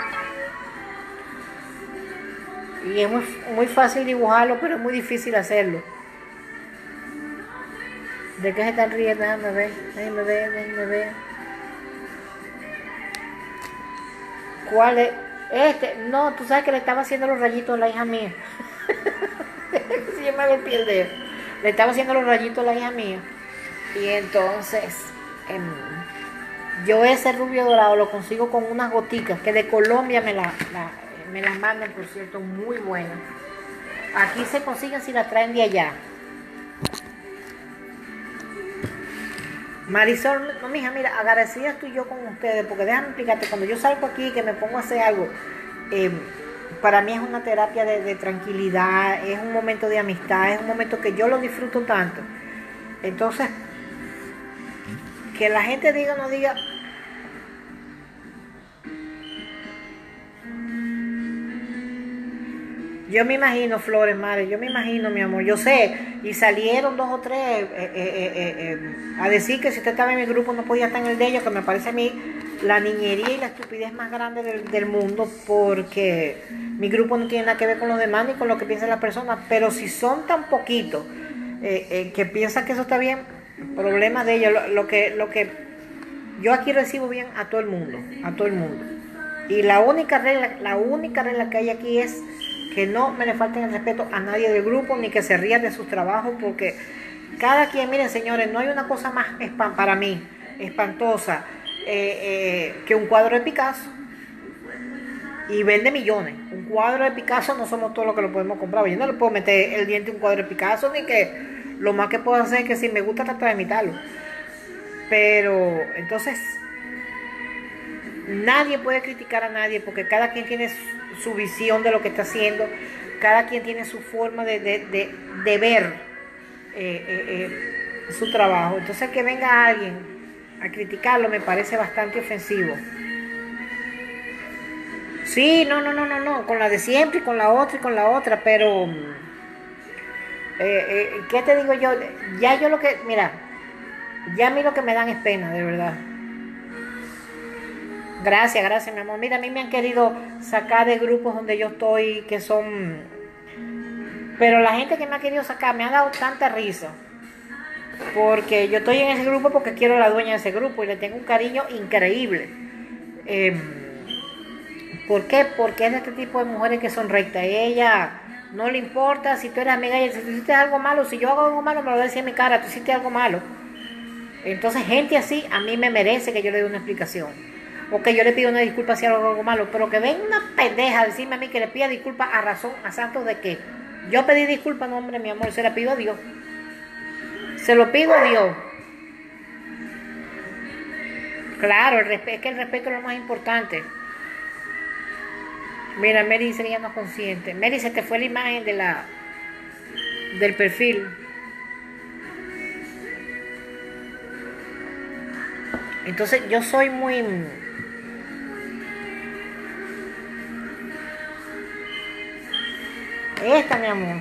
Y es muy, muy fácil dibujarlo, pero es muy difícil hacerlo. ¿De qué se están riendo? Déjame ver, déjame ver, déjame ver. ¿Cuál es? Este, no, tú sabes que le estaba haciendo los rayitos a la hija mía. Si yo me golpeé el dedo. Le estaba haciendo los rayitos a la hija mía. Y entonces, eh, yo ese rubio dorado lo consigo con unas goticas que de Colombia me la, la me las mandan, por cierto, muy buenas. Aquí se consiguen si las traen de allá. Marisol, no, mija, mira, agradecida estoy yo con ustedes, porque déjame explicarte, cuando yo salgo aquí, que me pongo a hacer algo, eh, para mí es una terapia de, de tranquilidad, es un momento de amistad, es un momento que yo lo disfruto tanto. Entonces, que la gente diga o no diga, Yo me imagino, Flores, madre, yo me imagino, mi amor, yo sé, y salieron dos o tres eh, eh, eh, eh, a decir que si usted estaba en mi grupo no podía estar en el de ellos, que me parece a mí la niñería y la estupidez más grande del, del mundo, porque mi grupo no tiene nada que ver con los demás ni con lo que piensan las personas, pero si son tan poquitos eh, eh, que piensan que eso está bien, problema de ellos, lo, lo que, lo que yo aquí recibo bien a todo el mundo, a todo el mundo. Y la única regla, la única regla que hay aquí es que no me le falten el respeto a nadie del grupo, ni que se rían de sus trabajos, porque cada quien, miren señores, no hay una cosa más espan, para mí, espantosa, eh, eh, que un cuadro de Picasso, y vende millones. Un cuadro de Picasso no somos todos los que lo podemos comprar. Yo no le puedo meter el diente a un cuadro de Picasso, ni que lo más que puedo hacer es que si me gusta tratar de imitarlo. Pero entonces nadie puede criticar a nadie, porque cada quien tiene su, su visión de lo que está haciendo, cada quien tiene su forma de, de, de, de ver eh, eh, eh, su trabajo. Entonces que venga alguien a criticarlo me parece bastante ofensivo. Sí, no, no, no, no, no, con la de siempre y con la otra y con la otra, pero eh, eh, ¿qué te digo yo? Ya yo lo que, mira, ya a mí lo que me dan es pena, de verdad. Gracias, gracias, mi amor. Mira, a mí me han querido sacar de grupos donde yo estoy, que son... Pero la gente que me ha querido sacar me ha dado tanta risa. Porque yo estoy en ese grupo porque quiero a la dueña de ese grupo y le tengo un cariño increíble. Eh, ¿Por qué? Porque es de este tipo de mujeres que son rectas. Y ella no le importa si tú eres amiga y si tú hiciste algo malo, si yo hago algo malo me lo decía en mi cara, tú hiciste algo malo. Entonces gente así a mí me merece que yo le dé una explicación. O que yo le pido una disculpa si hago algo malo, pero que venga una pendeja a decirme a mí que le pida disculpas a razón, a santos de qué. Yo pedí disculpas, no hombre, mi amor, se la pido a Dios. Se lo pido a Dios. Claro, el respeto, es que el respeto es lo más importante. Mira, Mary dice que ella no es consciente. Mary, se te fue la imagen de la del perfil. Entonces yo soy muy... Esta, mi amor.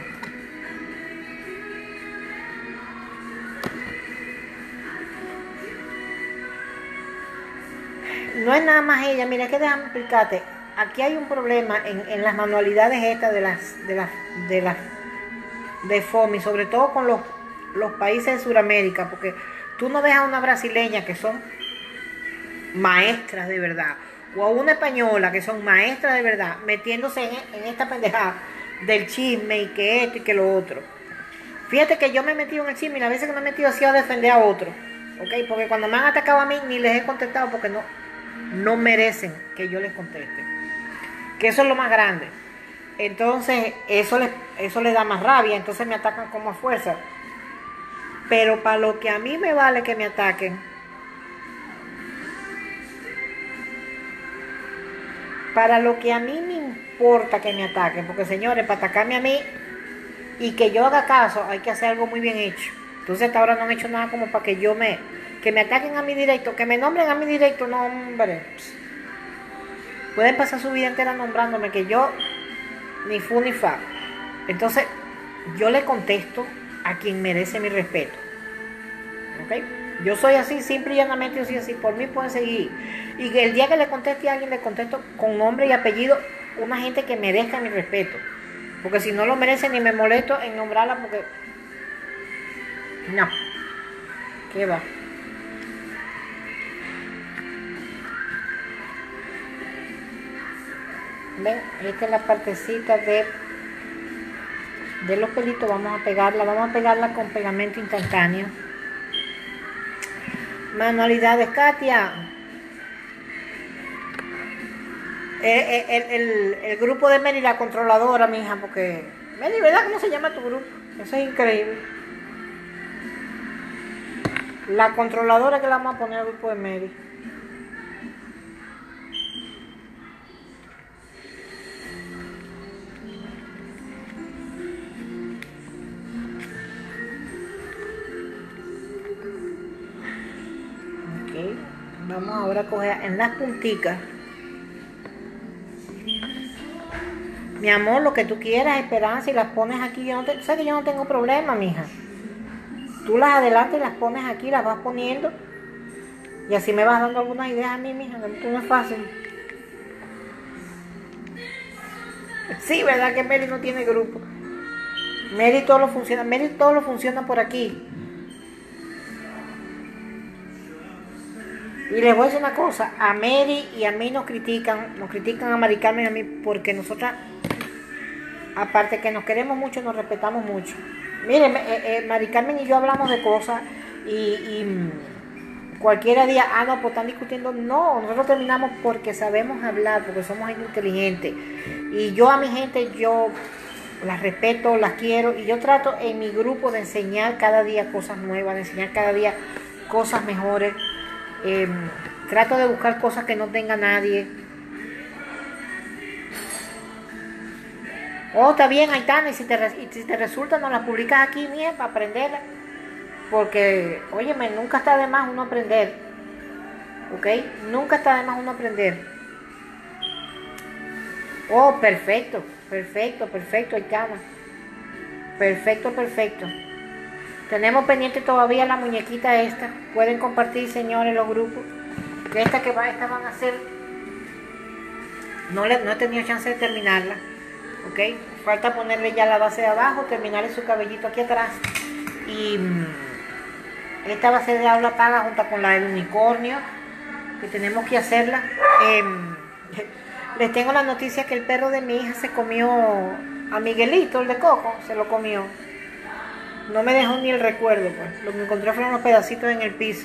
No es nada más ella. Mira, que déjame explicarte. Aquí hay un problema en, en las manualidades estas de las de las de las de FOMI, sobre todo con los, los países de Sudamérica, porque tú no ves a una brasileña que son maestras de verdad, o a una española que son maestras de verdad, metiéndose en, en esta pendejada del chisme y que esto y que lo otro. Fíjate que yo me he metido en el chisme y las veces que me he metido así a defender a otro, ¿ok? Porque cuando me han atacado a mí ni les he contestado porque no, no merecen que yo les conteste. Que eso es lo más grande. Entonces eso les, eso les da más rabia, entonces me atacan como a fuerza. Pero para lo que a mí me vale que me ataquen, para lo que a mí me importa que me ataquen, porque señores, para atacarme a mí y que yo haga caso, hay que hacer algo muy bien hecho. Entonces hasta ahora no han hecho nada como para que yo me, que me ataquen a mi directo, que me nombren a mi directo, no hombre. Pueden pasar su vida entera nombrándome, que yo ni fu ni fa. Entonces yo le contesto a quien merece mi respeto, ¿ok? Yo soy así, simple y llanamente yo soy así, por mí pueden seguir. Y que el día que le conteste a alguien, le contesto con nombre y apellido, una gente que merezca mi respeto. Porque si no lo merece, ni me molesto en nombrarla, porque... No. ¿Qué va? Ven, esta es la partecita de... de los pelitos, vamos a pegarla, vamos a pegarla con pegamento instantáneo. Manualidades, Katia. El, el, el, el grupo de Mary, la controladora, mi hija, porque... Mary, ¿verdad cómo se llama tu grupo? Eso es increíble. La controladora que la vamos a poner al grupo de Mary. Ok, vamos ahora a coger en las punticas. Mi amor, lo que tú quieras, Esperanza, y las pones aquí. Yo no te, sabes que yo no tengo problema, mija. Tú las adelantas y las pones aquí, las vas poniendo. Y así me vas dando algunas ideas a mí, mija. Esto no es fácil. Sí, ¿verdad que Mary no tiene grupo? Mary todo lo funciona, Mary todo lo funciona por aquí. Y les voy a decir una cosa, a Mary y a mí nos critican, nos critican a Mari Carmen y a mí porque nosotras, aparte que nos queremos mucho, nos respetamos mucho. Miren, eh, eh, Mari Carmen y yo hablamos de cosas y, y cualquiera día, ah, no, pues están discutiendo. No, nosotros terminamos porque sabemos hablar, porque somos gente inteligente. Y yo a mi gente, yo las respeto, las quiero y yo trato en mi grupo de enseñar cada día cosas nuevas, de enseñar cada día cosas mejores. Eh, trato de buscar cosas que no tenga nadie. Oh, está bien, Aitana, y si te, y si te resulta, no las publicas aquí, mía, para aprenderla. Porque, óyeme, nunca está de más uno aprender. ¿Ok? Nunca está de más uno aprender. Oh, perfecto, perfecto, perfecto, Aitana. Perfecto, perfecto. Tenemos pendiente todavía la muñequita esta. Pueden compartir, señores, los grupos. Que esta que va, esta van a hacer. No, le, no he tenido chance de terminarla. ¿Ok? Falta ponerle ya la base de abajo, terminarle su cabellito aquí atrás. Y esta va a ser de aula paga junto con la del unicornio, que tenemos que hacerla. Eh, les tengo la noticia que el perro de mi hija se comió a Miguelito, el de Coco, se lo comió. No me dejó ni el recuerdo, pues. Lo que encontré fueron unos pedacitos en el piso.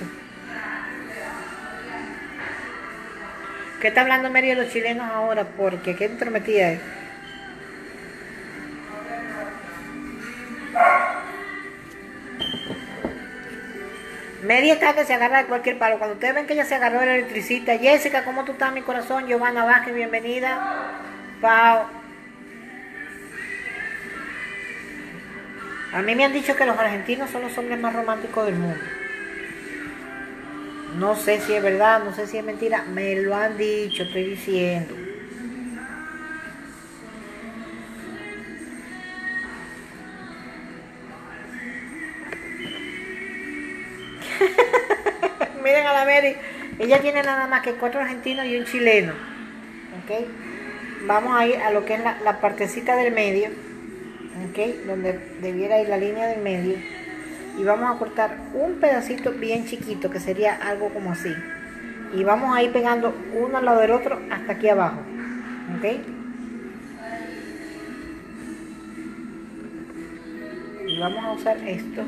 ¿Qué está hablando Mary de los chilenos ahora? Porque qué entrometida es. Mary está que se agarra de cualquier palo. Cuando ustedes ven que ella se agarró de la electricista, Jessica, ¿cómo tú estás, mi corazón? Giovanna Vázquez, bienvenida. Pau. A mí me han dicho que los argentinos son los hombres más románticos del mundo. No sé si es verdad, no sé si es mentira. Me lo han dicho, estoy diciendo. Miren a la Mary. Ella tiene nada más que cuatro argentinos y un chileno. ¿Ok? Vamos a ir a lo que es la, la partecita del medio. ¿Ok? Donde debiera ir la línea del medio. Y vamos a cortar un pedacito bien chiquito, que sería algo como así. Y vamos a ir pegando uno al lado del otro hasta aquí abajo. ¿Ok? Y vamos a usar esto.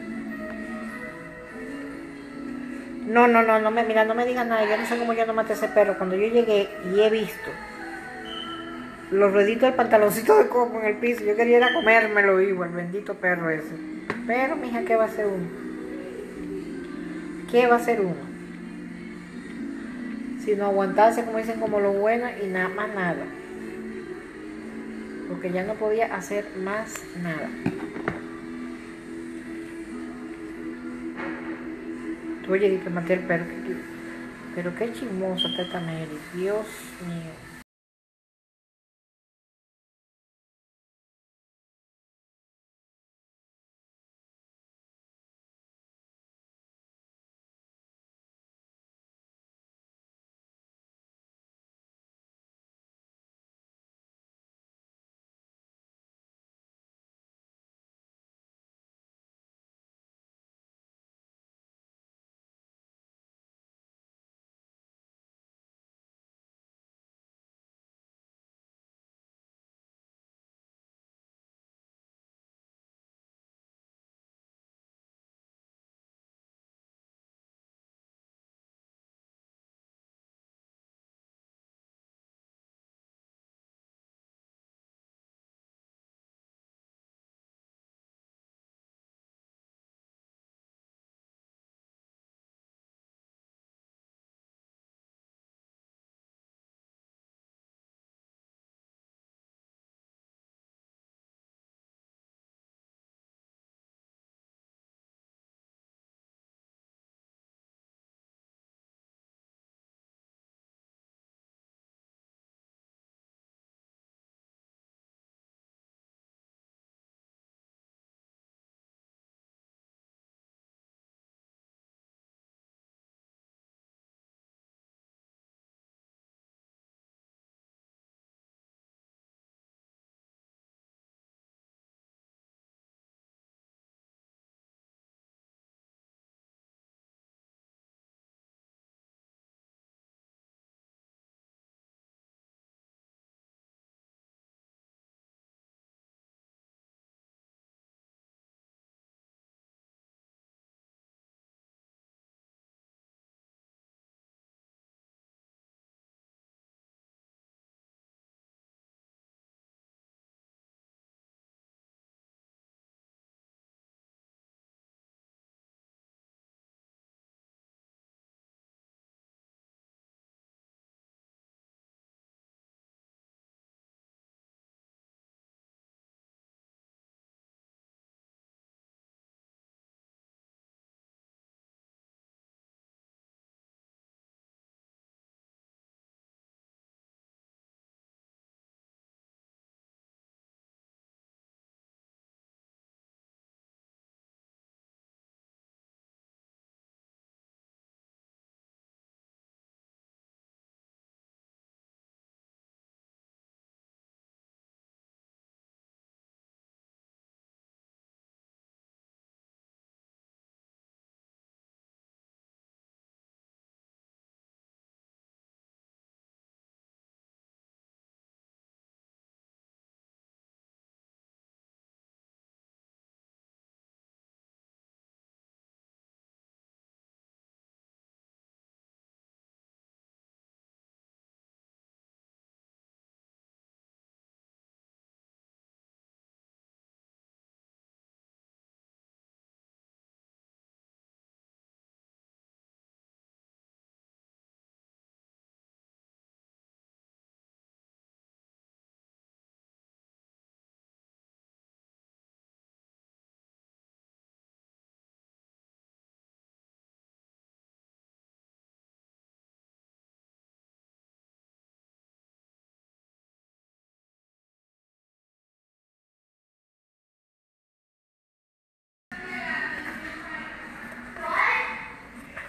No, no, no, no me, mira, no me digas nada. Yo no sé cómo yo no maté ese perro. Cuando yo llegué y he visto los rueditos del pantaloncito de Coco en el piso, yo quería ir a comérmelo vivo, el bendito perro ese. Pero, mija, ¿qué va a hacer uno? ¿Qué va a hacer uno? Sino aguantarse, como dicen, como lo bueno y nada más nada. Porque ya no podía hacer más nada. Oye, que maté el perro. Pero qué chismosa está esta Mary. Dios mío.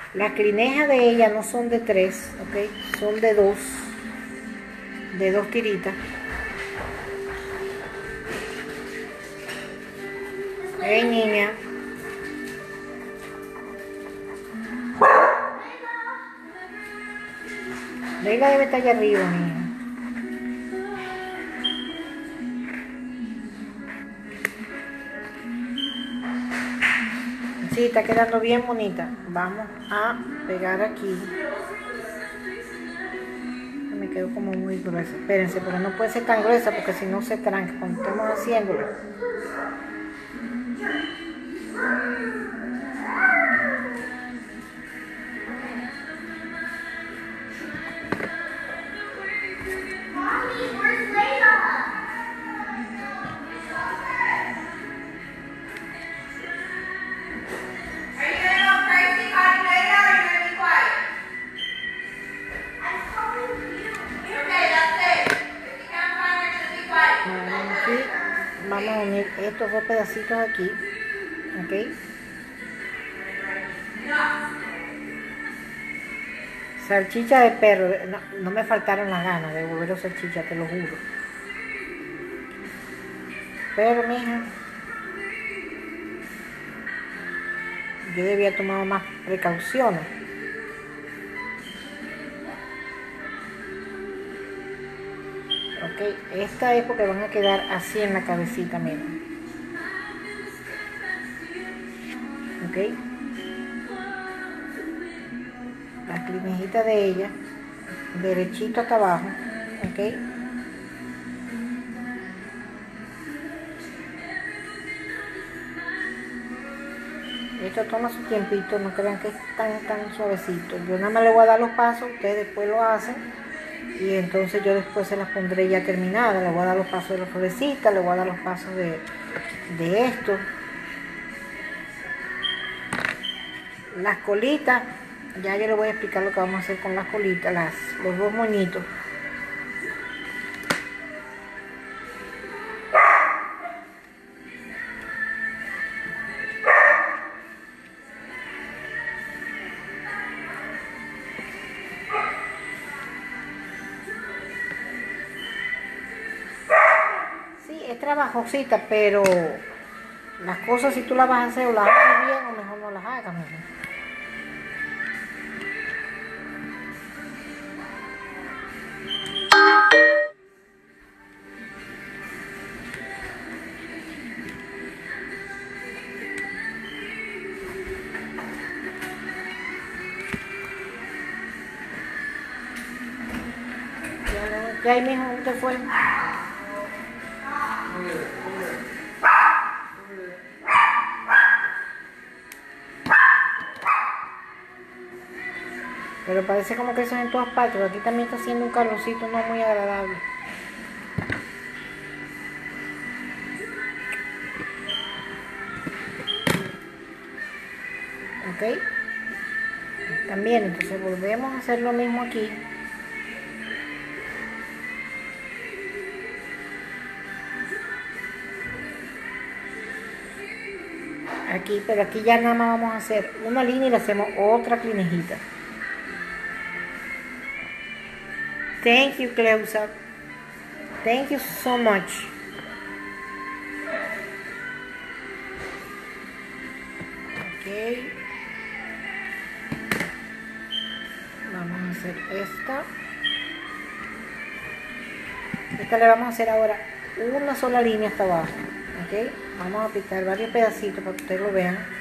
Las clinejas de ella no son de tres, ok, son de dos, de dos tiritas. Hey, niña. Leila debe estar allá arriba, niña. Sí, está quedando bien bonita. Vamos a pegar aquí. Me quedó como muy gruesa. Espérense, pero no puede ser tan gruesa porque si no se tranca cuando estamos haciéndolo. Vamos a unir estos dos pedacitos aquí, ok. Salchicha de perro, no, no me faltaron las ganas de volver a salchicha, te lo juro. Pero mija, yo debía tomar más precauciones. Ok, esta es porque van a quedar así en la cabecita, miren. Ok. La clinejita de ella, derechito hasta abajo, ok. Esto toma su tiempito, no crean que es tan tan suavecito. Yo nada más le voy a dar los pasos, ustedes después lo hacen. Y entonces yo después se las pondré ya terminadas. Le voy a dar los pasos de la florecita, le voy a dar los pasos de, de esto. Las colitas, ya yo les voy a explicar lo que vamos a hacer con las colitas, las, los dos moñitos. Sí, es trabajosita, pero las cosas si tú las vas a hacer o las haces bien o mejor no las hagas, mejor. Ya ahí mismo usted fue. Pero parece como que eso es en todas partes. Aquí también está haciendo un calorcito no muy agradable. Ok. También, entonces volvemos a hacer lo mismo aquí. Aquí, pero aquí ya nada más vamos a hacer una línea y le hacemos otra clinejita. Thank you, Cleusa. Thank you so much. Ok. Vamos a hacer esta. Esta le vamos a hacer ahora una sola línea hasta abajo. Ok. Vamos a picar varios pedacitos para que ustedes lo vean.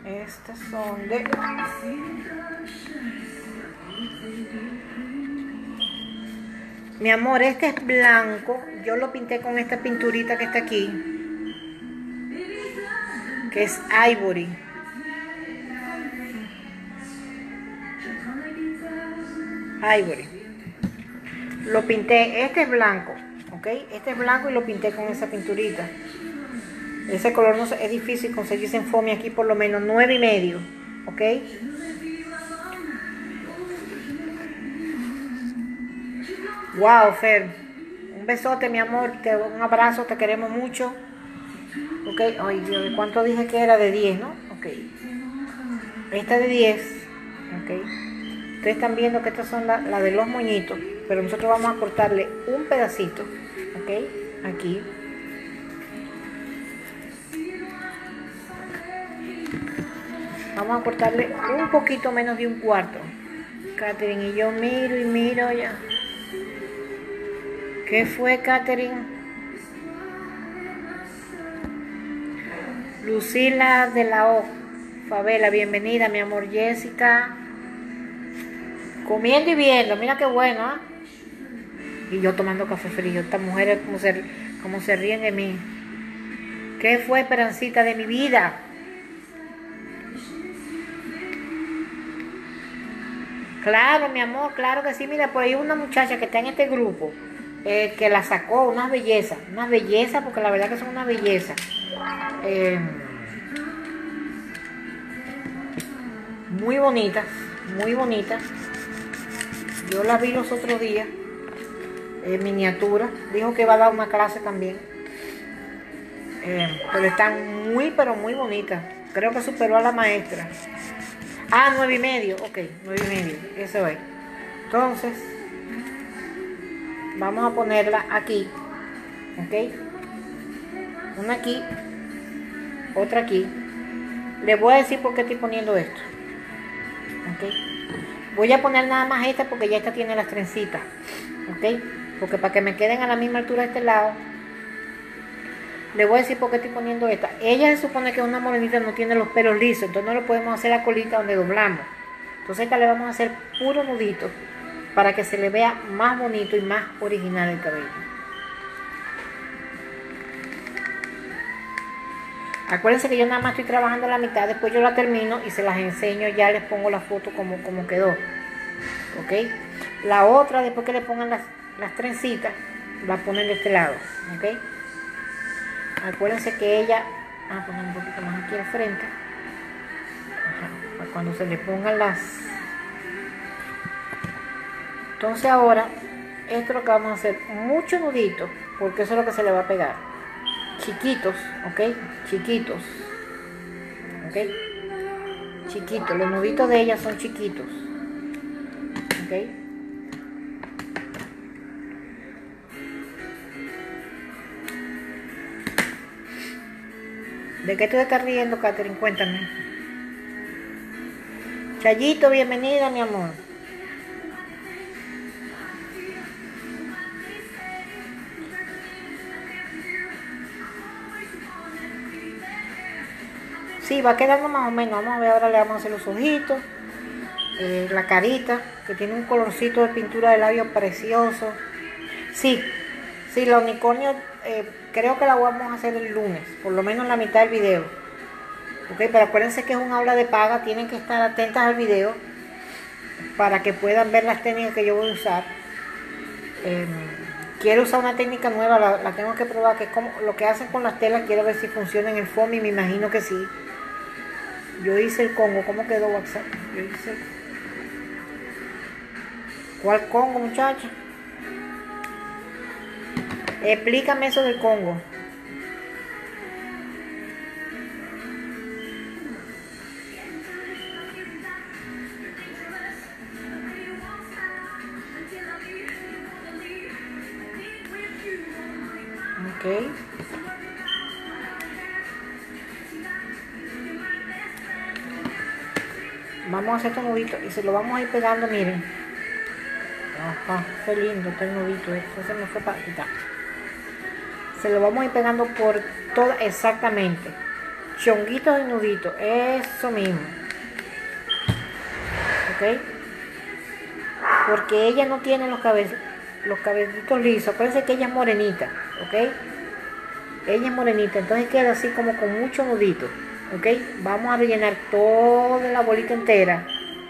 Estas son de... Mi amor, este es blanco. Yo lo pinté con esta pinturita que está aquí, que es Ivory. Ivory. Lo pinté, este es blanco, ¿ok? Este es blanco y lo pinté con esa pinturita. Ese color no es difícil conseguirse en Foamy aquí, por lo menos nueve y medio, ¿ok? Wow, Fer, un besote, mi amor, te, un abrazo, te queremos mucho. Ok, ay Dios, ¿cuánto dije que era? De diez, ¿no? Ok. Esta de diez, ok. Ustedes están viendo que estas son las la de los moñitos, pero nosotros vamos a cortarle un pedacito, ok, aquí. Vamos a cortarle un poquito menos de un cuarto. Catherine y yo miro y miro ya. ¿Qué fue, Catherine? Lucila de la O. Favela, bienvenida, mi amor. Jessica. Comiendo y viendo, mira qué bueno, ¿eh? Y yo tomando café frío. Estas mujeres como se, como se ríen de mí. ¿Qué fue, Esperancita, de mi vida? Claro, mi amor, claro que sí. Mira, por ahí una muchacha que está en este grupo, eh, que la sacó, unas bellezas, unas bellezas, porque la verdad que son unas bellezas. Eh, muy bonitas, muy bonitas. Yo la vi los otros días, en miniatura. Dijo que va a dar una clase también. Eh, pero están muy, pero muy bonitas. Creo que superó a la maestra. Ah, nueve y medio, ok, nueve y medio, eso es. Entonces, vamos a ponerla aquí, ok. Una aquí, otra aquí. Les voy a decir por qué estoy poniendo esto, ok. Voy a poner nada más esta porque ya esta tiene las trencitas, ok. Porque para que me queden a la misma altura de este lado, le voy a decir por qué estoy poniendo esta. Ella se supone que una morenita no tiene los pelos lisos, entonces no le podemos hacer la colita donde doblamos. Entonces esta le vamos a hacer puro nudito para que se le vea más bonito y más original el cabello. Acuérdense que yo nada más estoy trabajando la mitad, después yo la termino y se las enseño, ya les pongo la foto como, como quedó. ¿Ok? La otra, después que le pongan las, las trencitas, la ponen de este lado. ¿Ok? Acuérdense que ella, ah, poner un poquito más aquí al frente. Ajá, para cuando se le pongan las. Entonces ahora, esto es lo que vamos a hacer, mucho nudito, porque eso es lo que se le va a pegar. Chiquitos, ok, chiquitos, ok, chiquitos, los nuditos de ella son chiquitos, ok. ¿De qué tú te estás riendo, Catherine? Cuéntame. Chayito, bienvenida, mi amor. Sí, va quedando más o menos. Vamos a ver, ahora le vamos a hacer los ojitos, eh, la carita, que tiene un colorcito de pintura de labio precioso. Sí, sí, la unicornio, eh, creo que la vamos a hacer el lunes, por lo menos la mitad del video. Ok, pero acuérdense que es un aula de paga, tienen que estar atentas al video para que puedan ver las técnicas que yo voy a usar. Eh, quiero usar una técnica nueva, la, la tengo que probar, que es como lo que hacen con las telas. Quiero ver si funciona en el foamy, me imagino que sí. Yo hice el Congo, ¿cómo quedó WhatsApp? Yo hice... ¿Cuál Congo, muchacha? Explícame eso del Congo. Ok. Vamos a hacer este nudito y se lo vamos a ir pegando, miren. Ajá, qué lindo está el nudito. Esto se me fue para quitar. Se lo vamos a ir pegando por toda, exactamente. chonguitos y nuditos, eso mismo, ¿ok? Porque ella no tiene los cabellos, los cabellitos lisos, acuérdense que ella es morenita, ¿ok? Ella es morenita, entonces queda así como con mucho nudito, ¿ok? Vamos a rellenar toda la bolita entera.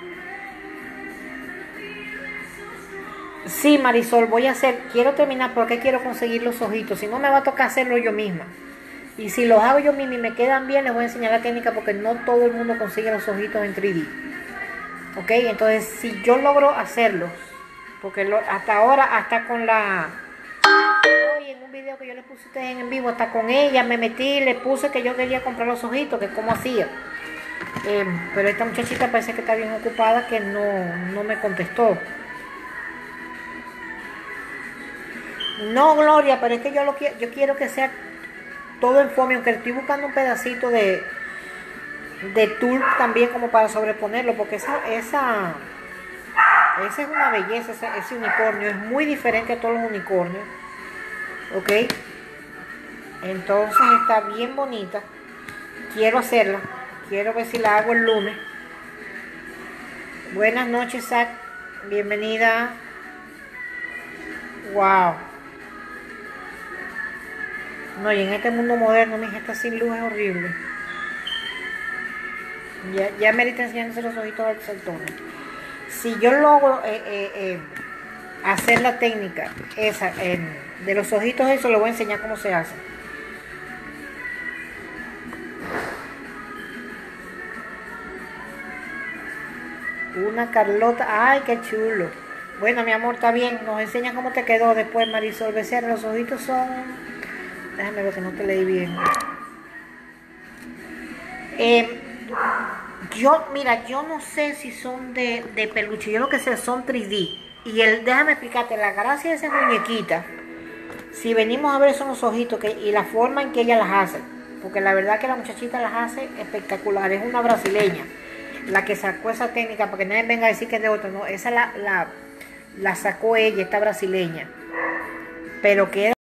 Sí, Marisol, voy a hacer, quiero terminar porque quiero conseguir los ojitos, si no me va a tocar hacerlo yo misma. Y si los hago yo misma y me quedan bien, les voy a enseñar la técnica porque no todo el mundo consigue los ojitos en tres D. ¿Ok? Entonces, si yo logro hacerlos, porque lo, hasta ahora, hasta con la... Hoy en un video que yo le puse a ustedes en vivo, hasta con ella me metí, le puse que yo quería comprar los ojitos, que cómo hacía. Eh, pero esta muchachita parece que está bien ocupada, que no, no me contestó. No, Gloria, pero es que yo, lo, yo quiero que sea todo en foamy, aunque estoy buscando un pedacito de, de tul también como para sobreponerlo, porque esa, esa, esa es una belleza, ese, ese unicornio es muy diferente a todos los unicornios, ¿ok? Entonces está bien bonita, quiero hacerla, quiero ver si la hago el lunes. Buenas noches, Zach, bienvenida. Wow. No, y en este mundo moderno, mi hija, está sin luz, es horrible. Ya, ya me está enseñándose los ojitos al saltón. Si yo logro eh, eh, eh, hacer la técnica esa eh, de los ojitos, eso le voy a enseñar cómo se hace. Una Carlota, ay, qué chulo. Bueno, mi amor, está bien. Nos enseña cómo te quedó después, Marisol Becerra. Los ojitos son... Déjame ver que no te leí bien. Eh, yo, mira, yo no sé si son de, de peluche. Yo lo que sé son tres D. Y el, déjame explicarte, la gracia de esa muñequita, si venimos a ver son los ojitos que, y la forma en que ella las hace. Porque la verdad que la muchachita las hace espectacular. Es una brasileña la que sacó esa técnica, para que nadie venga a decir que es de otra. No, esa la, la, la sacó ella, esta brasileña. Pero que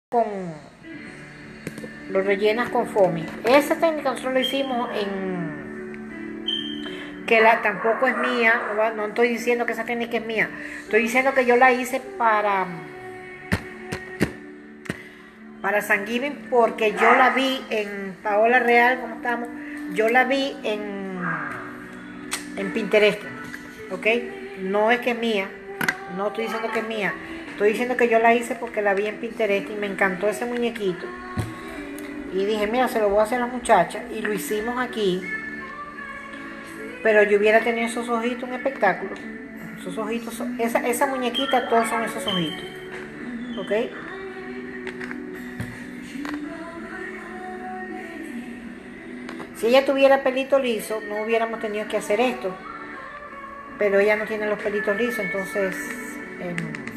con, lo rellenas con foamy. Esa técnica nosotros lo hicimos en, que la tampoco es mía, no, no estoy diciendo que esa técnica es mía, estoy diciendo que yo la hice para para San Giving porque yo la vi en Paola Real, ¿cómo estamos? Yo la vi en, en Pinterest, ¿ok? No es que es mía, no estoy diciendo que es mía, estoy diciendo que yo la hice porque la vi en Pinterest y me encantó ese muñequito. Y dije, mira, se lo voy a hacer a las muchachas y lo hicimos aquí. Pero yo hubiera tenido esos ojitos, un espectáculo. Esos ojitos, esa, esa muñequita, todos son esos ojitos, ¿ok? Si ella tuviera pelito liso, no hubiéramos tenido que hacer esto. Pero ella no tiene los pelitos lisos, entonces... Eh,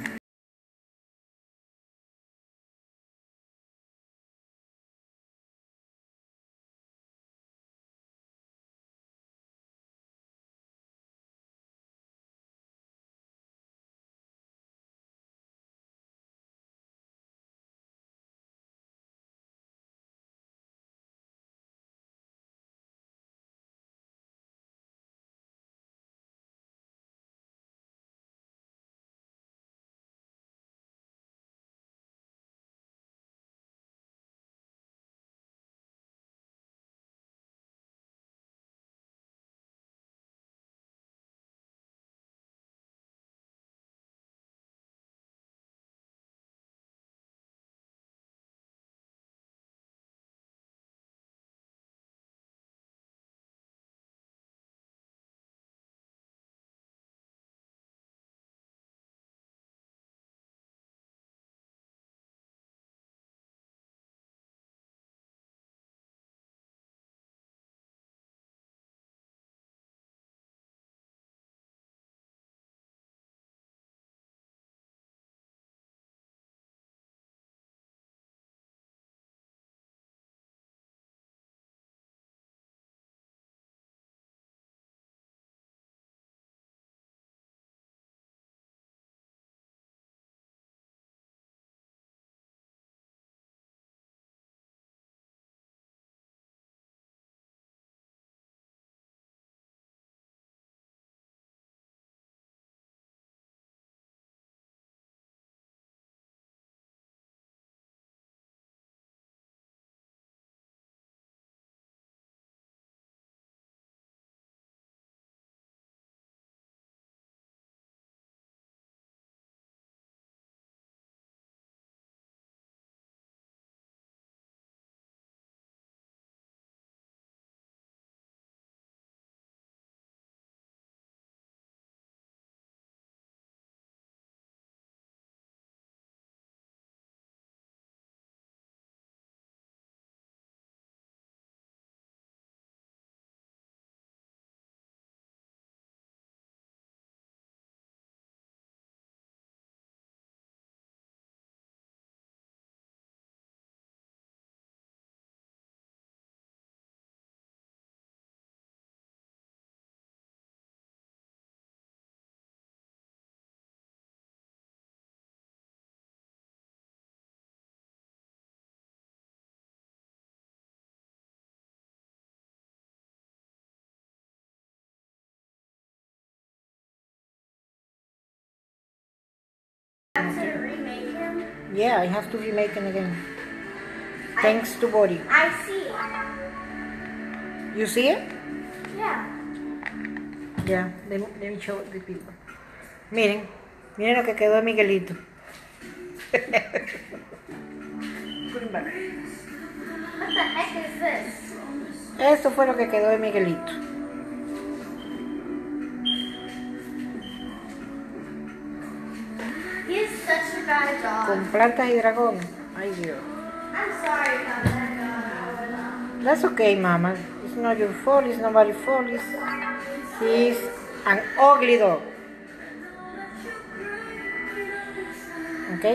yeah, I have to remake it again. Thanks to body. I see. You see it? Yeah. Yeah, let me, let me show the people. Miren, miren lo que quedó de Miguelito. What the heck is this? Esto fue lo que quedó de Miguelito. He is such a bad dog. Con plantas y dragones. Ay, Dios. I'm sorry about that dog. That's okay, mama. It's not your fault, it's nobody's fault. It's, he's an ugly dog. Okay?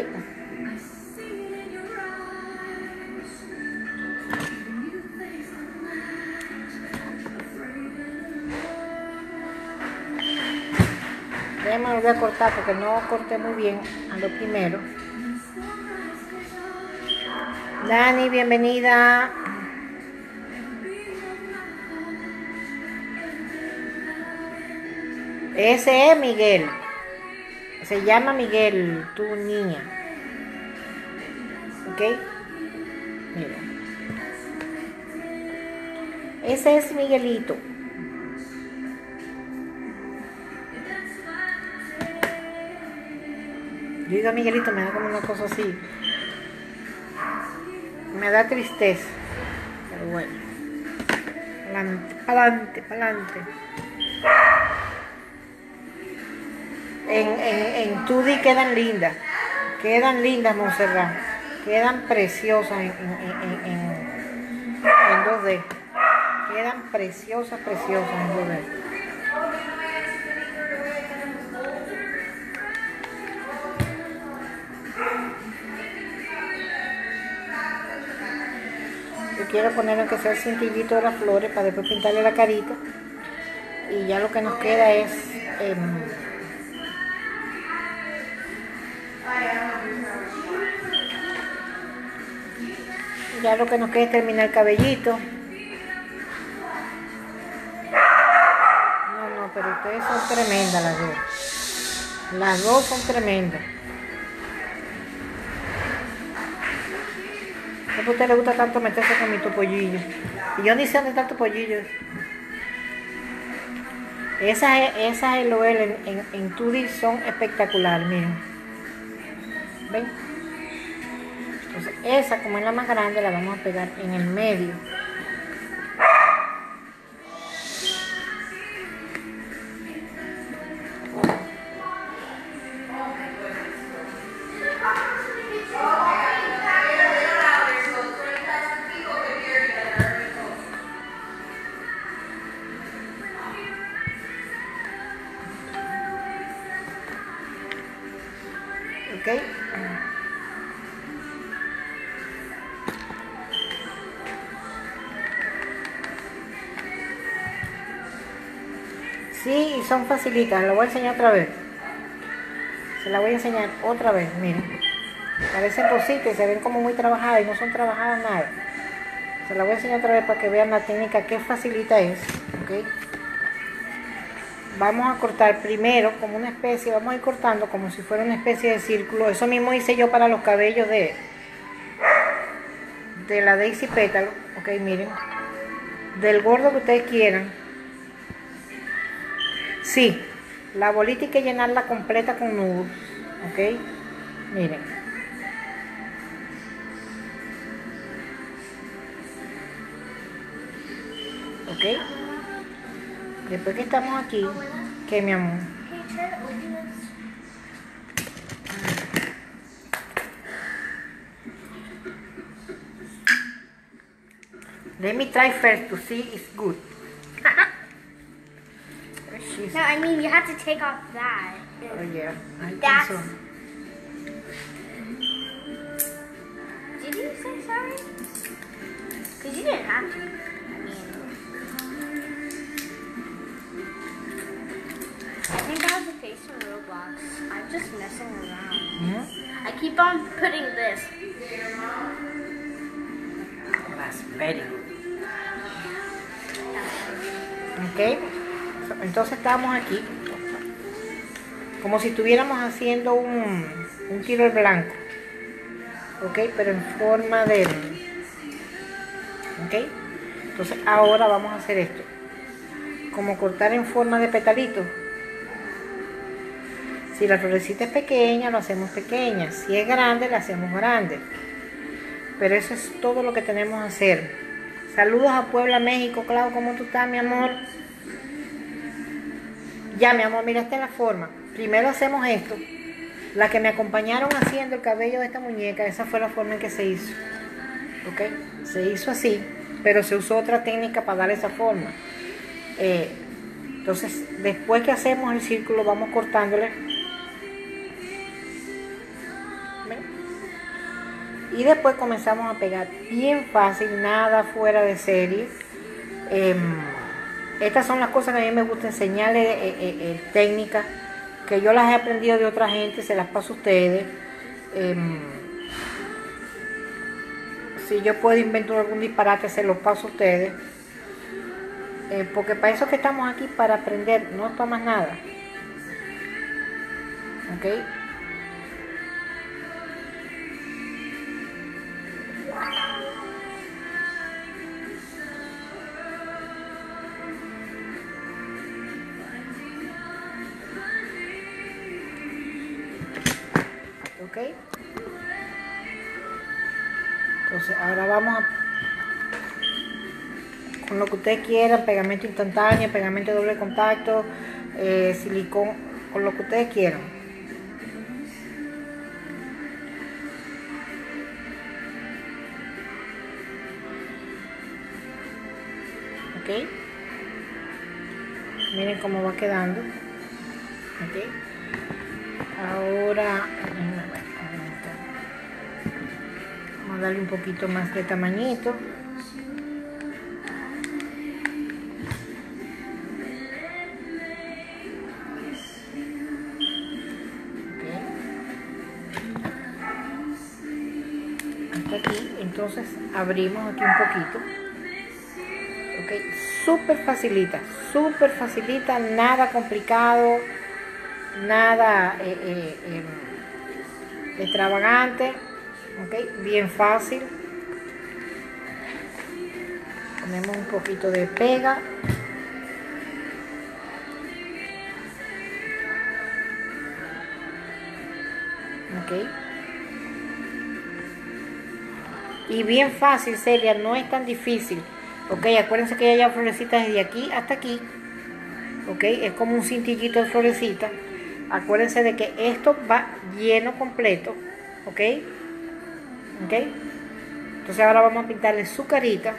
Déjame volver a cortar porque no corté muy bien a lo primero. Dani, bienvenida. Ese es Miguel. Se llama Miguel, tu niña. ¿Ok? Mira. Ese es Miguelito. Yo digo Miguelito, me da como una cosa así. Me da tristeza. Pero bueno. Pa'lante, pa'lante, pa'lante. En, en, en Tudi quedan lindas. Quedan lindas, Montserrat. Quedan preciosas en, en, en, en, en dos D. Quedan preciosas, preciosas en dos D. Yo quiero poner aunque sea el cintillito de las flores para después pintarle la carita. Y ya lo que nos queda es... Eh, ya lo que nos queda es terminar el cabellito. No, no, pero ustedes son tremendas las dos. Las dos son tremendas. ¿Por qué a usted le gusta tanto meterse con mi topollillo? Y yo ni sé dónde está el topollillo. Esas, esas L O L en, en, en Tudi son espectaculares, miren. ¿Ven? Entonces, esa, como es la más grande, la vamos a pegar en el medio. ¿Ok? Sí, y son facilitas, lo voy a enseñar otra vez. Se la voy a enseñar otra vez, miren. Parecen rositas y se ven como muy trabajadas y no son trabajadas nada. Se la voy a enseñar otra vez para que vean la técnica, qué facilita es. ¿Ok? Vamos a cortar primero como una especie, vamos a ir cortando como si fuera una especie de círculo. Eso mismo hice yo para los cabellos de, de la Daisy Pétalo. Ok, miren. Del gordo que ustedes quieran. Sí, la bolita hay que llenarla completa con nudos. Ok, miren. Ok. Después que estamos aquí, ¿qué, mi amor? Let me try first to see it's good. No, I mean you have to take off that. Oh yeah, I think That's. so. Did you say sorry? Because you didn't have to. I mean, I think I have a face from Roblox. I'm just messing around. Mm-hmm. I keep on putting this. That's very good. Ok, entonces estamos aquí como si estuviéramos haciendo un, un tiro al blanco. Ok, pero en forma de... Ok, entonces ahora vamos a hacer esto, como cortar en forma de petalito. Si la florecita es pequeña, lo hacemos pequeña. Si es grande, la hacemos grande. Pero eso es todo lo que tenemos que hacer. Saludos a Puebla, México. Clau, ¿cómo tú estás, mi amor? Ya, mi amor, mira, esta es la forma. Primero hacemos esto. La que me acompañaron haciendo el cabello de esta muñeca, esa fue la forma en que se hizo. ¿Ok? Se hizo así, pero se usó otra técnica para dar esa forma. Eh, entonces, después que hacemos el círculo, vamos cortándole. ¿Ven? Y después comenzamos a pegar bien fácil, nada fuera de serie. Eh, estas son las cosas que a mí me gusta enseñarles, eh, eh, eh, técnicas que yo las he aprendido de otra gente, se las paso a ustedes. Eh, Si yo puedo inventar algún disparate, se lo paso a ustedes. Eh, porque para eso que estamos aquí, para aprender, no es para más nada. ¿Ok? ¿Ok? Entonces ahora vamos a, con lo que ustedes quieran, pegamento instantáneo, pegamento de doble contacto, eh, silicón, con lo que ustedes quieran. ¿Ok? Miren cómo va quedando. ¿Ok? Ahora vamos a darle un poquito más de tamañito. Okay. Hasta aquí, entonces abrimos aquí un poquito. Ok, súper facilita, súper facilita, nada complicado, nada eh, eh, eh, extravagante. Ok, bien fácil. Ponemos un poquito de pega. Ok. Y bien fácil, Celia, no es tan difícil. Ok, acuérdense que hay florecitas desde aquí hasta aquí. Ok, es como un cintillito de florecita. Acuérdense de que esto va lleno completo. Ok. Ok. Entonces ahora vamos a pintarle su carita.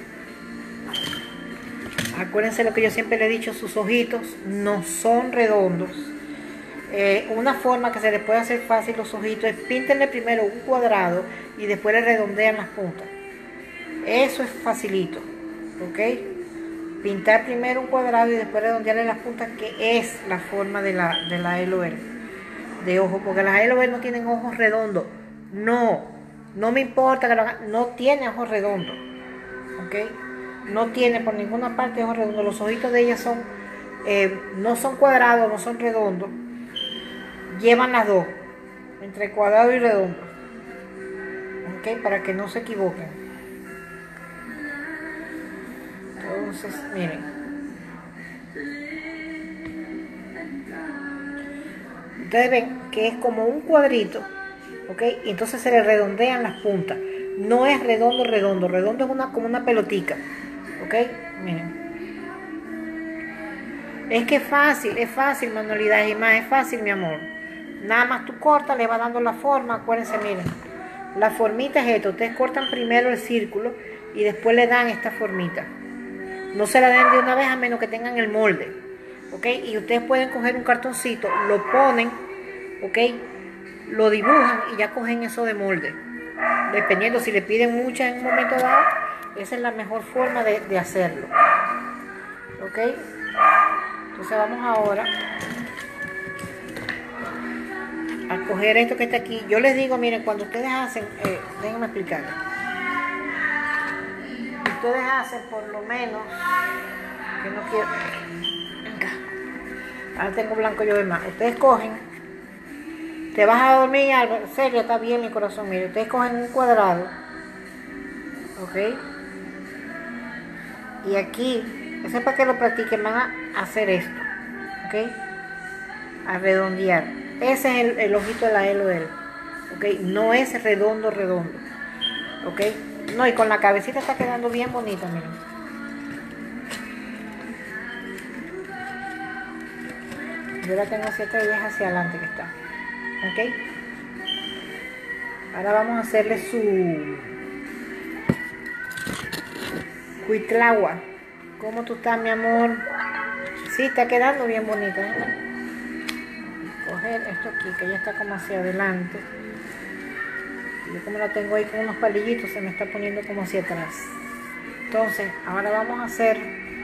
Acuérdense lo que yo siempre le he dicho, sus ojitos no son redondos. Eh, una forma que se les puede hacer fácil los ojitos es píntenle primero un cuadrado y después le redondean las puntas. Eso es facilito. Ok. Pintar primero un cuadrado y después redondearle las puntas, que es la forma de la, de la L O L de ojo, porque las L O L no tienen ojos redondos. No, no me importa que lo hagan, no tiene ojos redondos. Ok. No tiene por ninguna parte ojos redondos. Los ojitos de ellas son, eh, no son cuadrados, no son redondos. Llevan las dos, entre cuadrado y redondo. Ok, para que no se equivoquen. Entonces, miren. Ustedes ven que es como un cuadrito. Ok, y entonces se le redondean las puntas. No es redondo, redondo. Redondo es una, como una pelotica. Ok, miren. Es que es fácil, es fácil, manualidades y más, es fácil, mi amor. Nada más tú cortas, le vas dando la forma. Acuérdense, miren. La formita es esto. Ustedes cortan primero el círculo y después le dan esta formita. No se la den de una vez a menos que tengan el molde. Ok, y ustedes pueden coger un cartoncito, lo ponen, ok, lo dibujan y ya cogen eso de molde. Dependiendo si le piden muchas en un momento dado, esa es la mejor forma de, de hacerlo. Ok, entonces vamos ahora a coger esto que está aquí. Yo les digo, miren, cuando ustedes hacen, eh, déjenme explicarles. Ustedes hacen por lo menos, que no quiero, venga, ahora tengo blanco yo de más. Ustedes cogen, te vas a dormir, Álvaro, serio, está bien mi corazón, mire, ustedes cogen un cuadrado, ok, y aquí, eso es para que lo practiquen, van a hacer esto, ok, a redondear. Ese es el, el ojito de la L O L, ok, no es redondo, redondo, ok. No, y con la cabecita está quedando bien bonita, miren. Yo la tengo así esta vieja hacia adelante que está. ¿Ok? Ahora vamos a hacerle su cuitlagua. ¿Cómo tú estás, mi amor? Sí, está quedando bien bonita, ¿eh? Coger esto aquí, que ya está como hacia adelante. Yo como la tengo ahí con unos palillitos, se me está poniendo como hacia atrás. Entonces, ahora vamos a hacer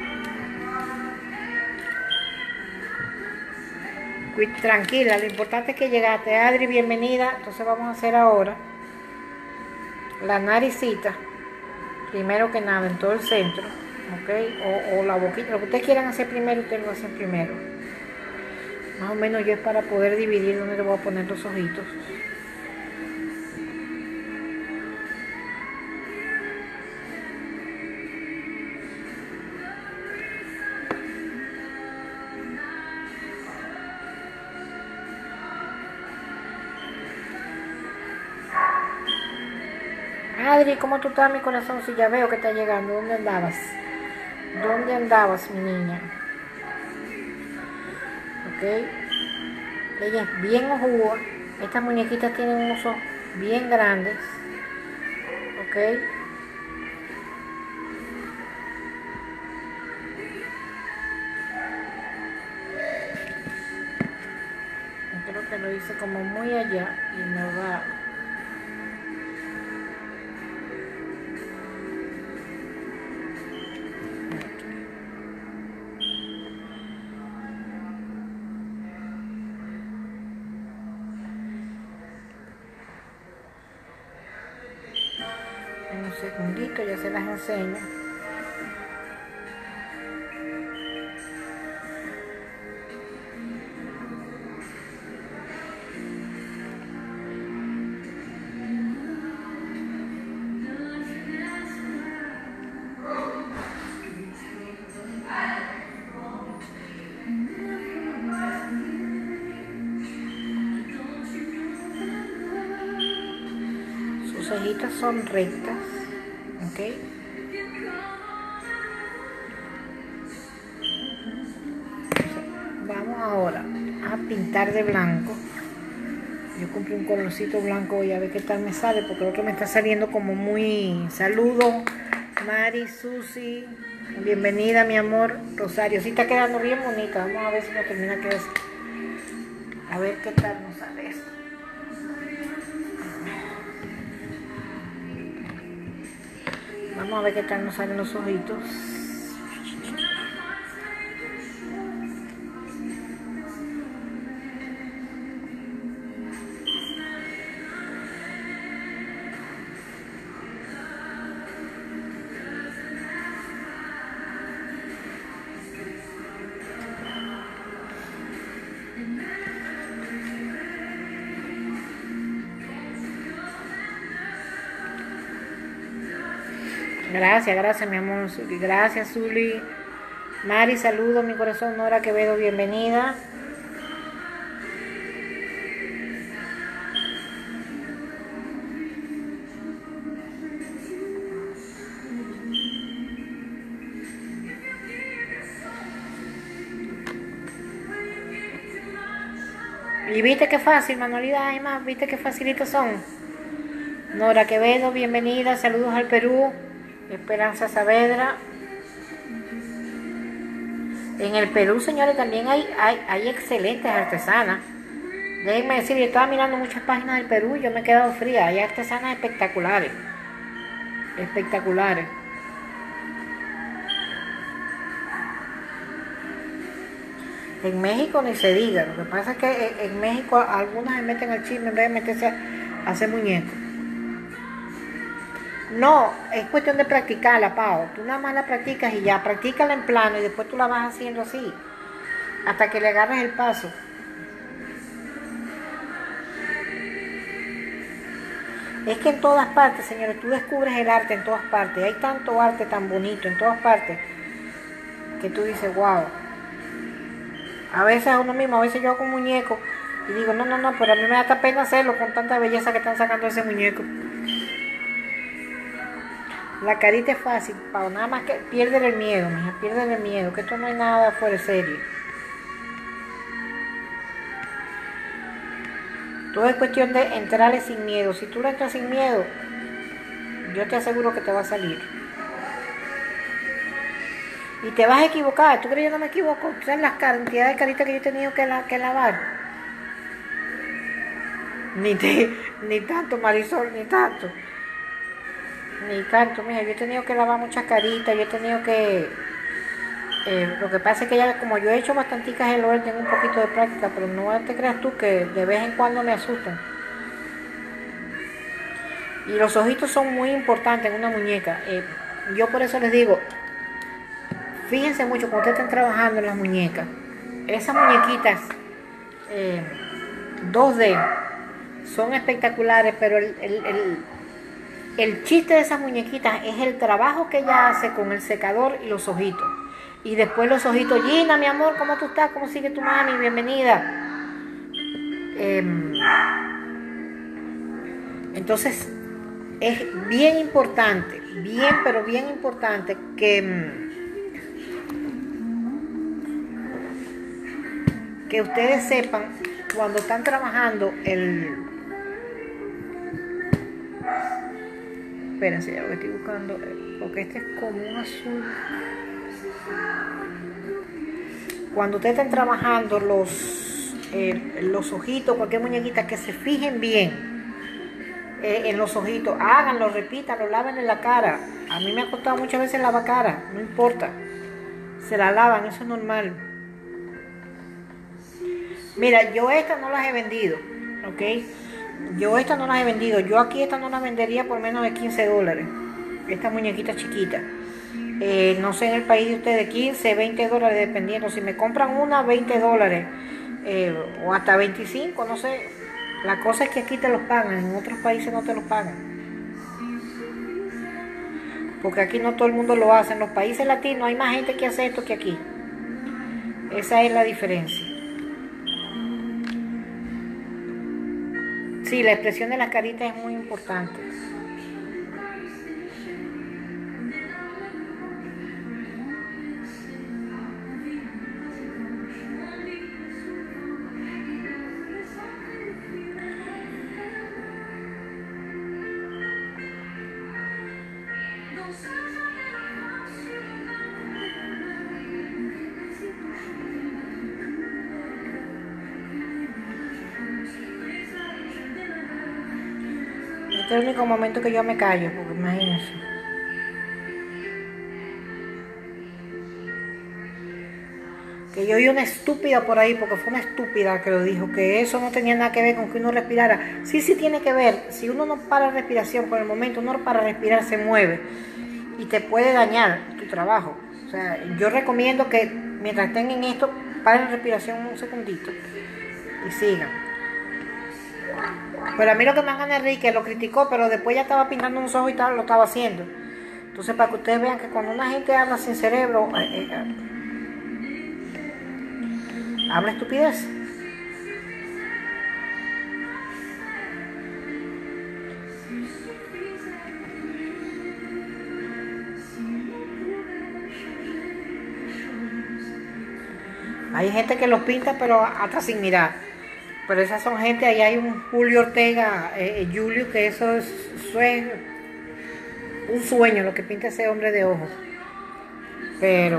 tranquila, lo importante es que llegaste. Adri, bienvenida. Entonces vamos a hacer ahora la naricita. primero que nada en todo el centro, ¿ok? O, o la boquita, lo que ustedes quieran hacer primero, ustedes lo hacen primero. Más o menos yo es para poder dividir donde le voy a poner los ojitos. Adri, ¿cómo tú estás, mi corazón? Si ya veo que está llegando. ¿Dónde andabas? ¿Dónde andabas, mi niña? Ok. Ella es bien ojuda. Estas muñequitas tienen unos ojos bien grandes. Ok. Creo que lo hice como muy allá y me va... En un segundito ya se las enseño. Sus cejitas son rectas, ¿ok? Vamos ahora a pintar de blanco. Yo compré un colorcito blanco y a ver qué tal me sale, porque el otro me está saliendo como muy... Saludos, Mari, Susi, bienvenida, mi amor. Rosario, sí está quedando bien bonita. Vamos a ver si nos termina que es. A ver qué tal nos sale esto. Vamos a ver qué tal nos salen los ojitos. Gracias, gracias, mi amor. Zuli. Gracias, Zuli. Mari, saludos, mi corazón. Nora Quevedo, bienvenida. Y viste qué fácil, manualidades más, viste qué facilitos son. Nora Quevedo, bienvenida. Saludos al Perú. Esperanza Saavedra. En el Perú, señores, también hay, hay, hay excelentes artesanas. Déjenme decir, yo estaba mirando muchas páginas del Perú y yo me he quedado fría. Hay artesanas espectaculares. Espectaculares. En México ni se diga. Lo que pasa es que en México algunas se meten al chisme en vez de meterse a hacer muñecos. No, es cuestión de practicarla, Pau. Tú nada más la practicas y ya, practícala en plano y después tú la vas haciendo así, hasta que le agarres el paso. Es que en todas partes, señores, tú descubres el arte en todas partes. Hay tanto arte tan bonito en todas partes que tú dices, wow. A veces a uno mismo, a veces yo hago un muñeco y digo, no, no, no, pero a mí me da hasta pena hacerlo con tanta belleza que están sacando ese muñeco. La carita es fácil, Pau, nada más que pierde el miedo, mija, pierde el miedo, que esto no es nada fuera de serie. Todo es cuestión de entrarle sin miedo. Si tú le entras sin miedo, yo te aseguro que te va a salir. Y te vas a equivocar. ¿Tú crees que yo no me equivoco? ¿Sabes las cantidades de caritas que yo he tenido que, la, que lavar? Ni, te, ni tanto, Marisol, ni tanto. Ni tanto, mija, yo he tenido que lavar muchas caritas, yo he tenido que... Eh, lo que pasa es que ya, como yo he hecho bastanticas el oil, tengo un poquito de práctica, pero no te creas tú que de vez en cuando me asustan. Y los ojitos son muy importantes en una muñeca. Eh, yo por eso les digo, fíjense mucho cuando ustedes estén trabajando en las muñecas. Esas muñequitas eh, dos D son espectaculares, pero el, el, el, el chiste de esas muñequitas es el trabajo que ella hace con el secador y los ojitos. Y después los ojitos, Gina, mi amor, ¿cómo tú estás? ¿Cómo sigue tu mami? Bienvenida. Eh, entonces, es bien importante, bien, pero bien importante que... que ustedes sepan cuando están trabajando el... Espérense, ya lo que estoy buscando, porque este es como un azul. Cuando ustedes estén trabajando los, eh, los ojitos, cualquier muñequita, que se fijen bien eh, en los ojitos, háganlo, repítanlo, laven en la cara. A mí me ha costado muchas veces lavar cara, no importa, se la lavan, eso es normal. Mira, yo estas no las he vendido, ¿ok? Yo estas no las he vendido. Yo aquí estas no las vendería por menos de quince dólares. Estas muñequitas chiquitas. Eh, no sé en el país de ustedes, quince, veinte dólares, dependiendo. Si me compran una, veinte dólares. Eh, o hasta veinticinco, no sé. La cosa es que aquí te los pagan. En otros países no te los pagan. Porque aquí no todo el mundo lo hace. En los países latinos hay más gente que hace esto que aquí. Esa es la diferencia. Sí, la expresión de las caritas es muy importante. Este es el único momento que yo me callo, porque imagínense. Que yo oí una estúpida por ahí, porque fue una estúpida que lo dijo, que eso no tenía nada que ver con que uno respirara. Sí, sí tiene que ver. Si uno no para respiración, por el momento uno para respirar se mueve y te puede dañar tu trabajo. O sea, yo recomiendo que mientras estén en esto, paren la respiración un segundito y sigan. Pero a mí lo que me hagan Enrique lo criticó, pero después ya estaba pintando unos ojos y tal, lo estaba haciendo. Entonces, para que ustedes vean que cuando una gente habla sin cerebro, eh, eh, habla estupidez. Hay gente que los pinta, pero hasta sin mirar. Pero esas son gente, ahí hay un Julio Ortega, eh, Julio, que eso es, eso es un sueño lo que pinta ese hombre de ojos. Pero,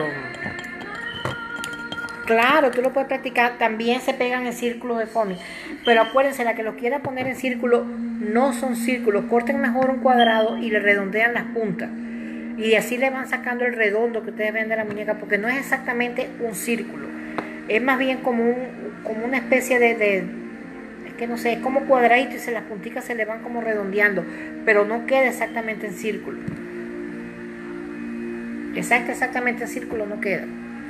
claro, tú lo puedes practicar, también se pegan en círculos de foamy. Pero acuérdense, la que los quiera poner en círculo, no son círculos, corten mejor un cuadrado y le redondean las puntas. Y así le van sacando el redondo que ustedes ven de la muñeca, porque no es exactamente un círculo. Es más bien como, un, como una especie de, de, es que no sé, es como cuadradito y se, las punticas se le van como redondeando, pero no queda exactamente en círculo. Exacto, exactamente en círculo no queda.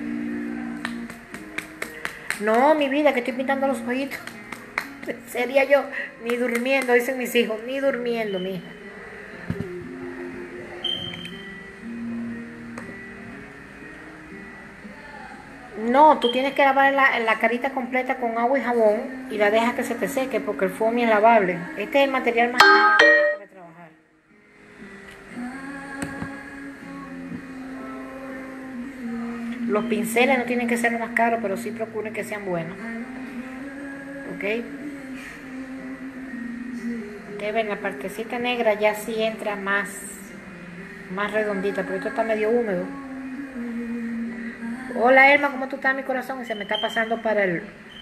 No, mi vida, que estoy pintando los ojitos. Sería yo, ni durmiendo, dicen mis hijos, ni durmiendo, mi hija. No, tú tienes que lavar la, la carita completa con agua y jabón y la dejas que se te seque porque el foamy es lavable. Este es el material más para trabajar. Los pinceles no tienen que ser los más caros, pero sí procuren que sean buenos. ¿Ok? Ustedes ven, la partecita negra ya sí entra más, más redondita, pero esto está medio húmedo. Hola Elma, ¿cómo tú estás, mi corazón? Y se me está pasando para el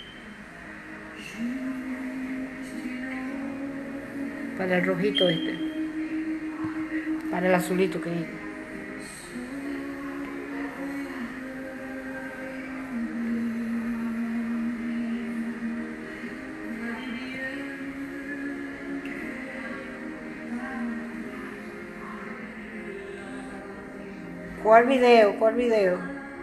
para el rojito este, para el azulito que digo. ¿Cuál video? ¿Cuál video?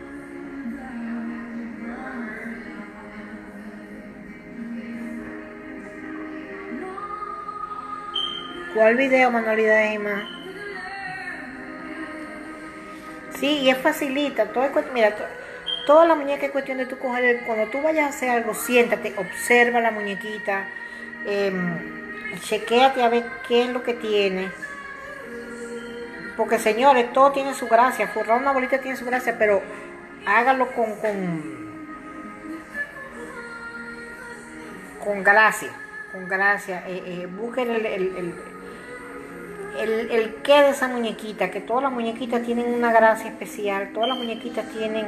¿Cuál video, Manualidades y más? Sí, y es facilita. Todo es, mira, to, toda la muñeca es cuestión de tú coger, el, cuando tú vayas a hacer algo, siéntate, observa la muñequita, eh, chequéate a ver qué es lo que tiene. Porque señores, todo tiene su gracia. Forrar una bolita tiene su gracia, pero hágalo con, con, con gracia. Con gracia. Eh, eh, busquen el, el, el, el, el qué de esa muñequita. Que todas las muñequitas tienen una gracia especial. Todas las muñequitas tienen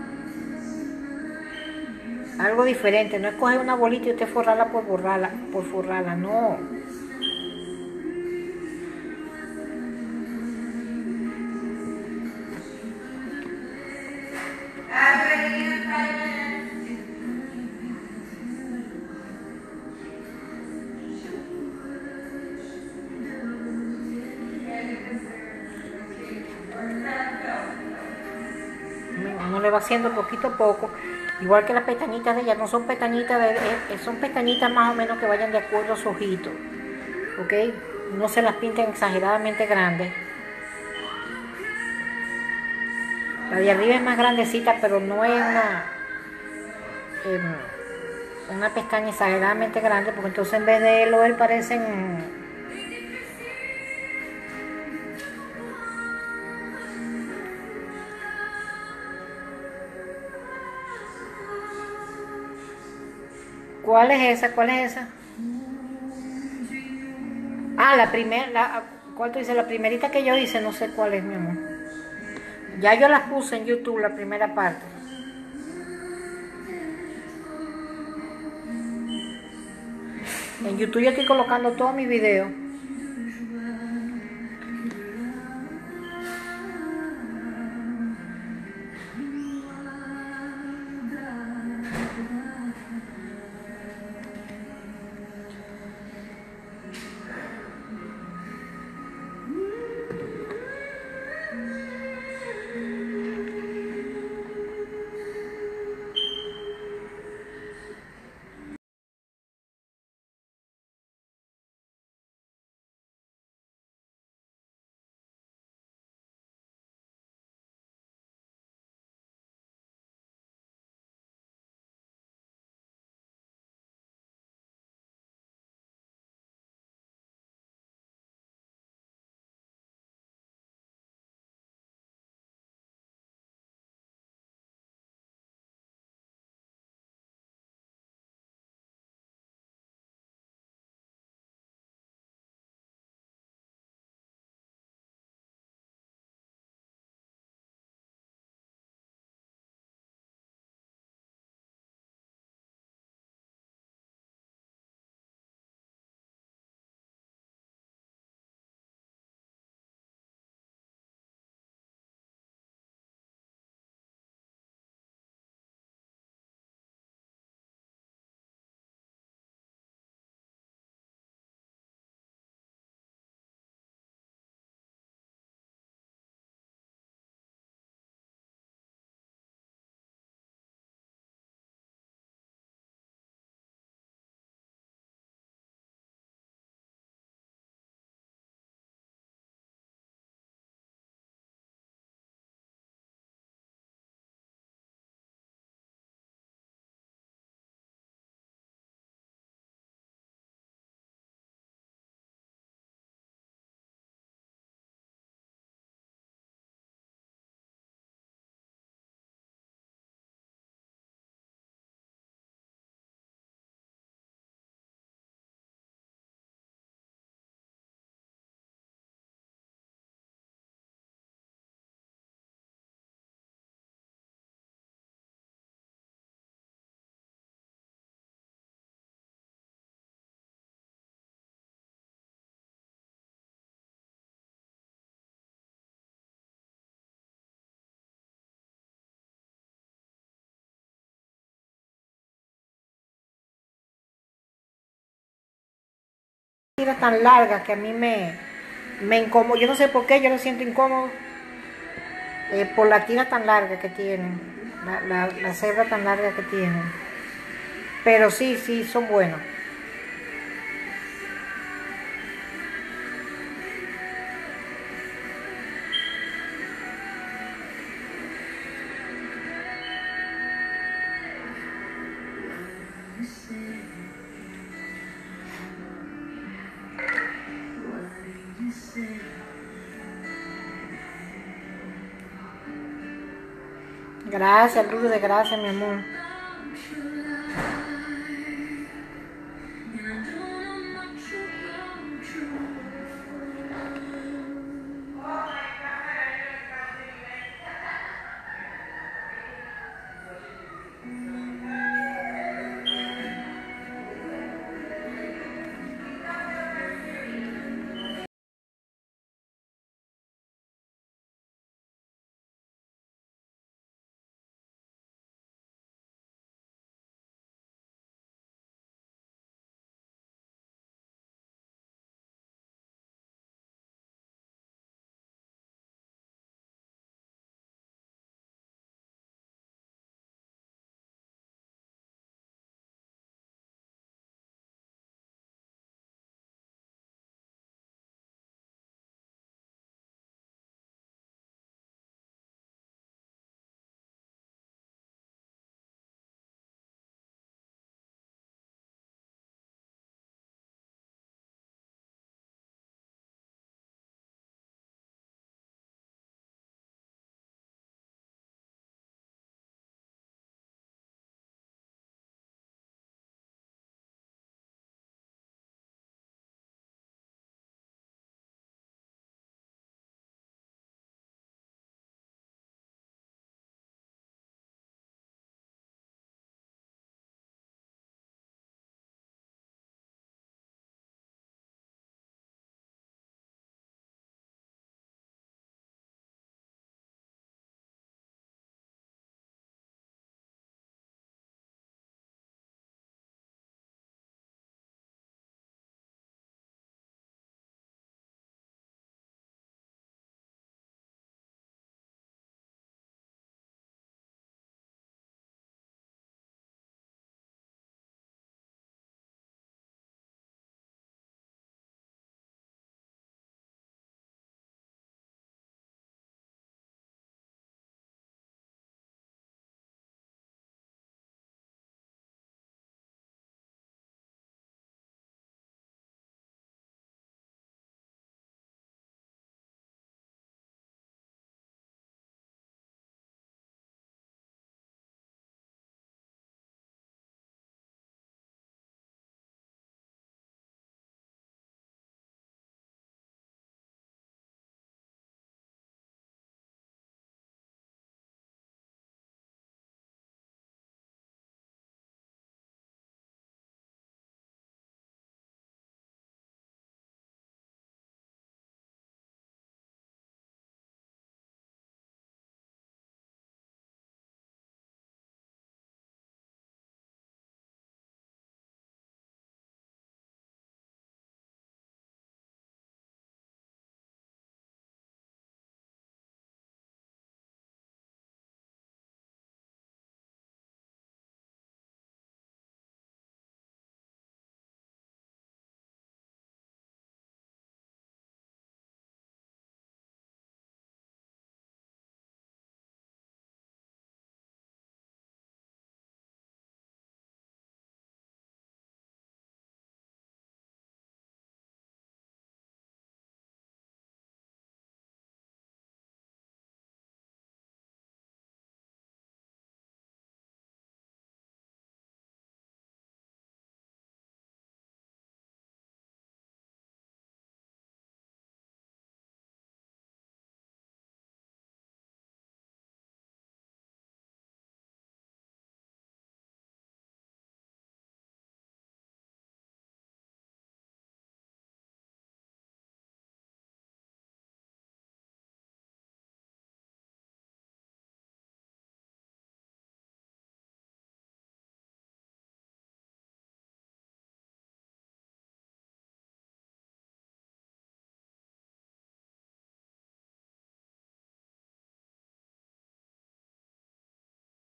algo diferente. No es coger una bolita y usted forrarla por borrarla, por forrarla. No. Uno le va haciendo poquito a poco, igual que las pestañitas de ella, no son pestañitas de, eh, son pestañitas más o menos que vayan de acuerdo a su ojito, ok, no se las pinten exageradamente grandes. La de arriba es más grandecita, pero no es una eh, una pestaña exageradamente grande, porque entonces en vez de él o él parecen ¿Cuál es esa? ¿Cuál es esa? Ah, la primera, la, ¿cuál tú dices? La primerita que yo hice, no sé cuál es, mi amor. Ya yo las puse en YouTube, la primera parte. En YouTube yo estoy colocando todos mis videos. Tiras tan largas que a mí me, me incomoda. Yo no sé por qué, yo lo siento incómodo. eh, por la tira tan larga que tienen, la, la, la cebra tan larga que tienen. Pero sí, sí, son buenos. Gracias, Lourdes, gracias, mi amor.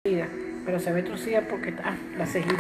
Pero se ve trucida porque está ah, la cejita.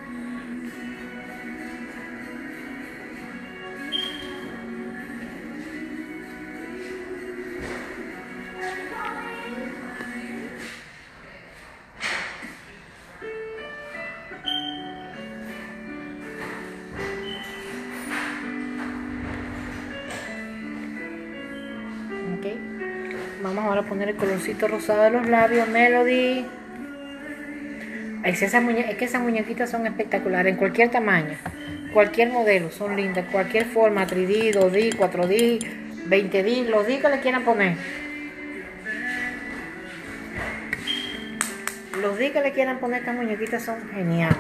Okay. Vamos ahora a poner el colorcito rosado de los labios, Melody. Es, esas muñe es que esas muñequitas son espectaculares, en cualquier tamaño, cualquier modelo, son lindas, cualquier forma, tres D, dos D, cuatro D, veinte D, los D que le quieran poner. Los D que le quieran poner a estas muñequitas son geniales.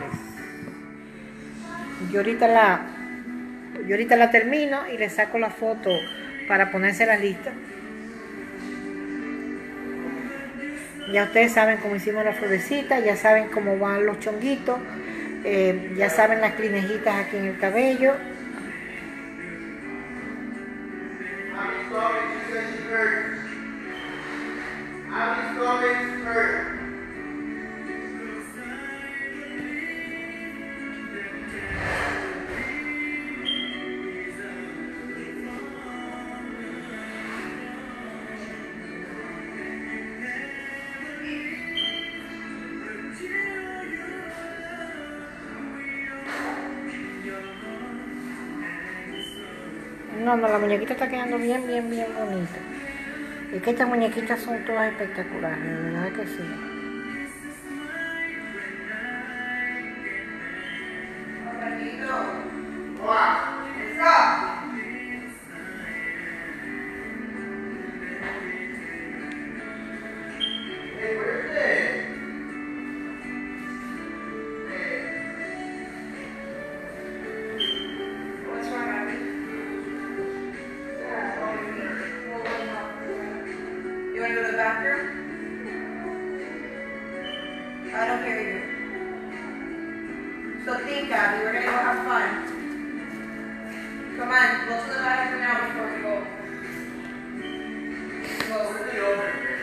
Yo ahorita la, yo ahorita la termino y le saco la foto para ponerse la lista. Ya ustedes saben cómo hicimos la florecita, ya saben cómo van los chonguitos, eh, ya saben las clinejitas aquí en el cabello. No, no, la muñequita está quedando bien, bien, bien bonita. Es que estas muñequitas son todas espectaculares, de verdad que sí. I don't hear you. So think, Abby, we're gonna go have fun. Come on, go to the bathroom now before we go. Go.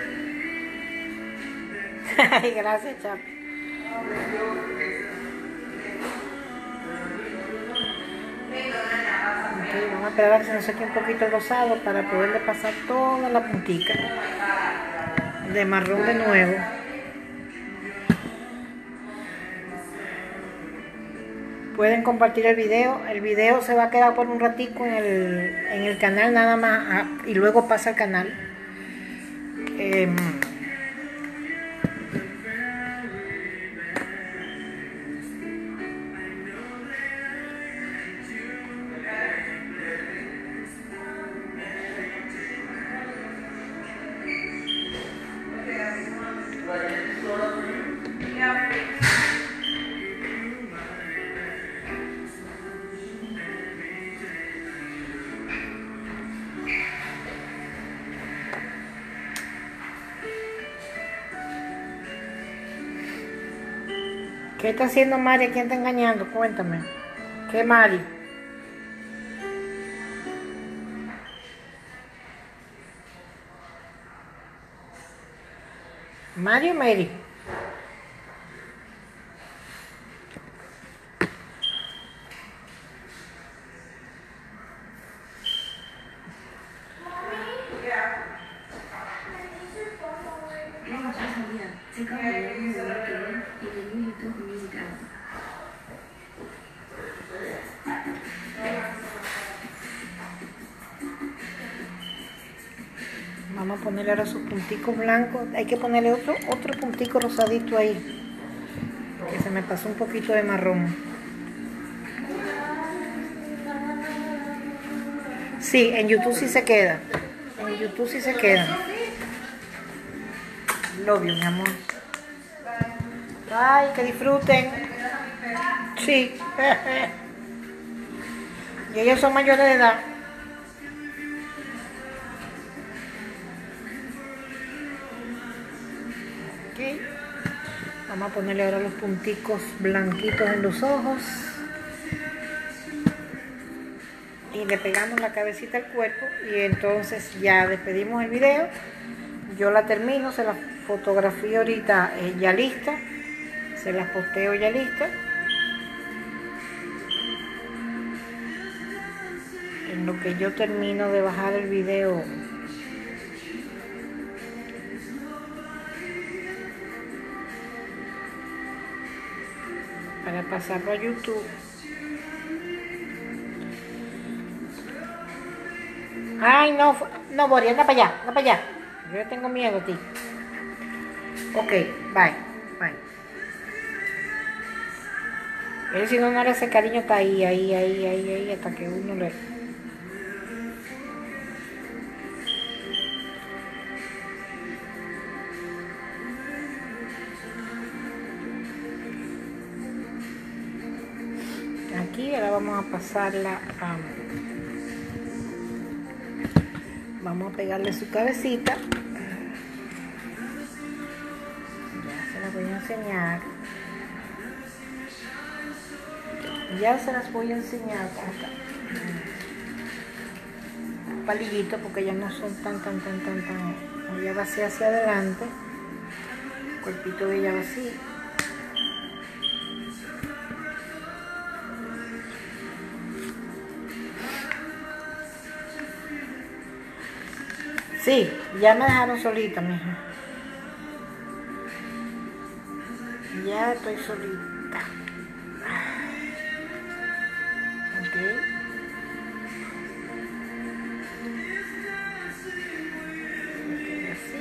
Ay, gracias, Chapi. Okay, vamos a esperar a que se nos seque un poquito el rosado para poderle pasar toda la puntica de marrón de nuevo. Pueden compartir el video. El video se va a quedar por un ratico en el, en el canal nada más ah, y luego pasa al canal. Eh, ¿Qué está haciendo Mari? ¿Quién está engañando? Cuéntame. ¿Qué Mari? ¿Mari o Mary? Vamos a ponerle ahora sus punticos blancos. Hay que ponerle otro, otro puntico rosadito ahí. Que se me pasó un poquito de marrón. Sí, en YouTube sí se queda. En YouTube sí se queda. Love you, mi amor. Ay, que disfruten. Sí. Y ellos son mayores de edad. Okay. Vamos a ponerle ahora los punticos blanquitos en los ojos. Y le pegamos la cabecita al cuerpo. Y entonces ya despedimos el video. yo la termino, se las fotografío ahorita eh, ya lista, se las posteo ya lista. En lo que yo termino de bajar el video para pasarlo a YouTube. Ay, no, no, Bori, anda para allá, anda para allá. Yo tengo miedo a ti. Ok, bye, bye. Él si no, no le hace cariño, está ahí, ahí, ahí, ahí, ahí, hasta que uno le... Aquí ahora vamos a pasarla a... Vamos a pegarle su cabecita. Ya se las voy a enseñar. Ya se las voy a enseñar acá. Palillito porque ya no son tan, tan, tan, tan, tan. Ella va así hacia adelante. El cuerpito de ella va así. Sí, ya me dejaron solita, mija. Ya estoy solita. Ok. Ok, así.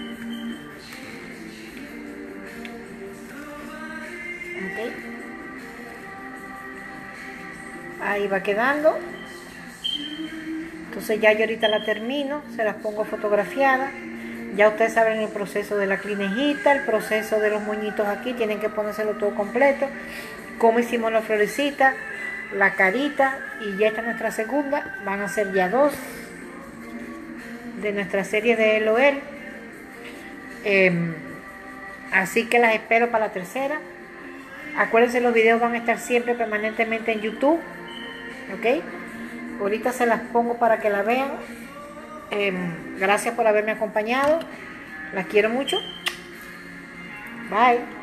Ok. Ahí va quedando. Entonces ya yo ahorita la termino, se las pongo fotografiadas. Ya ustedes saben el proceso de la clinejita, el proceso de los moñitos aquí, tienen que ponérselo todo completo. Como hicimos la florecita, la carita, y ya esta es nuestra segunda. Van a ser ya dos de nuestra serie de L O L. Eh, así que las espero para la tercera. Acuérdense, los videos van a estar siempre permanentemente en YouTube. ¿Ok? Ahorita se las pongo para que la vean. Eh, gracias por haberme acompañado. Las quiero mucho. Bye.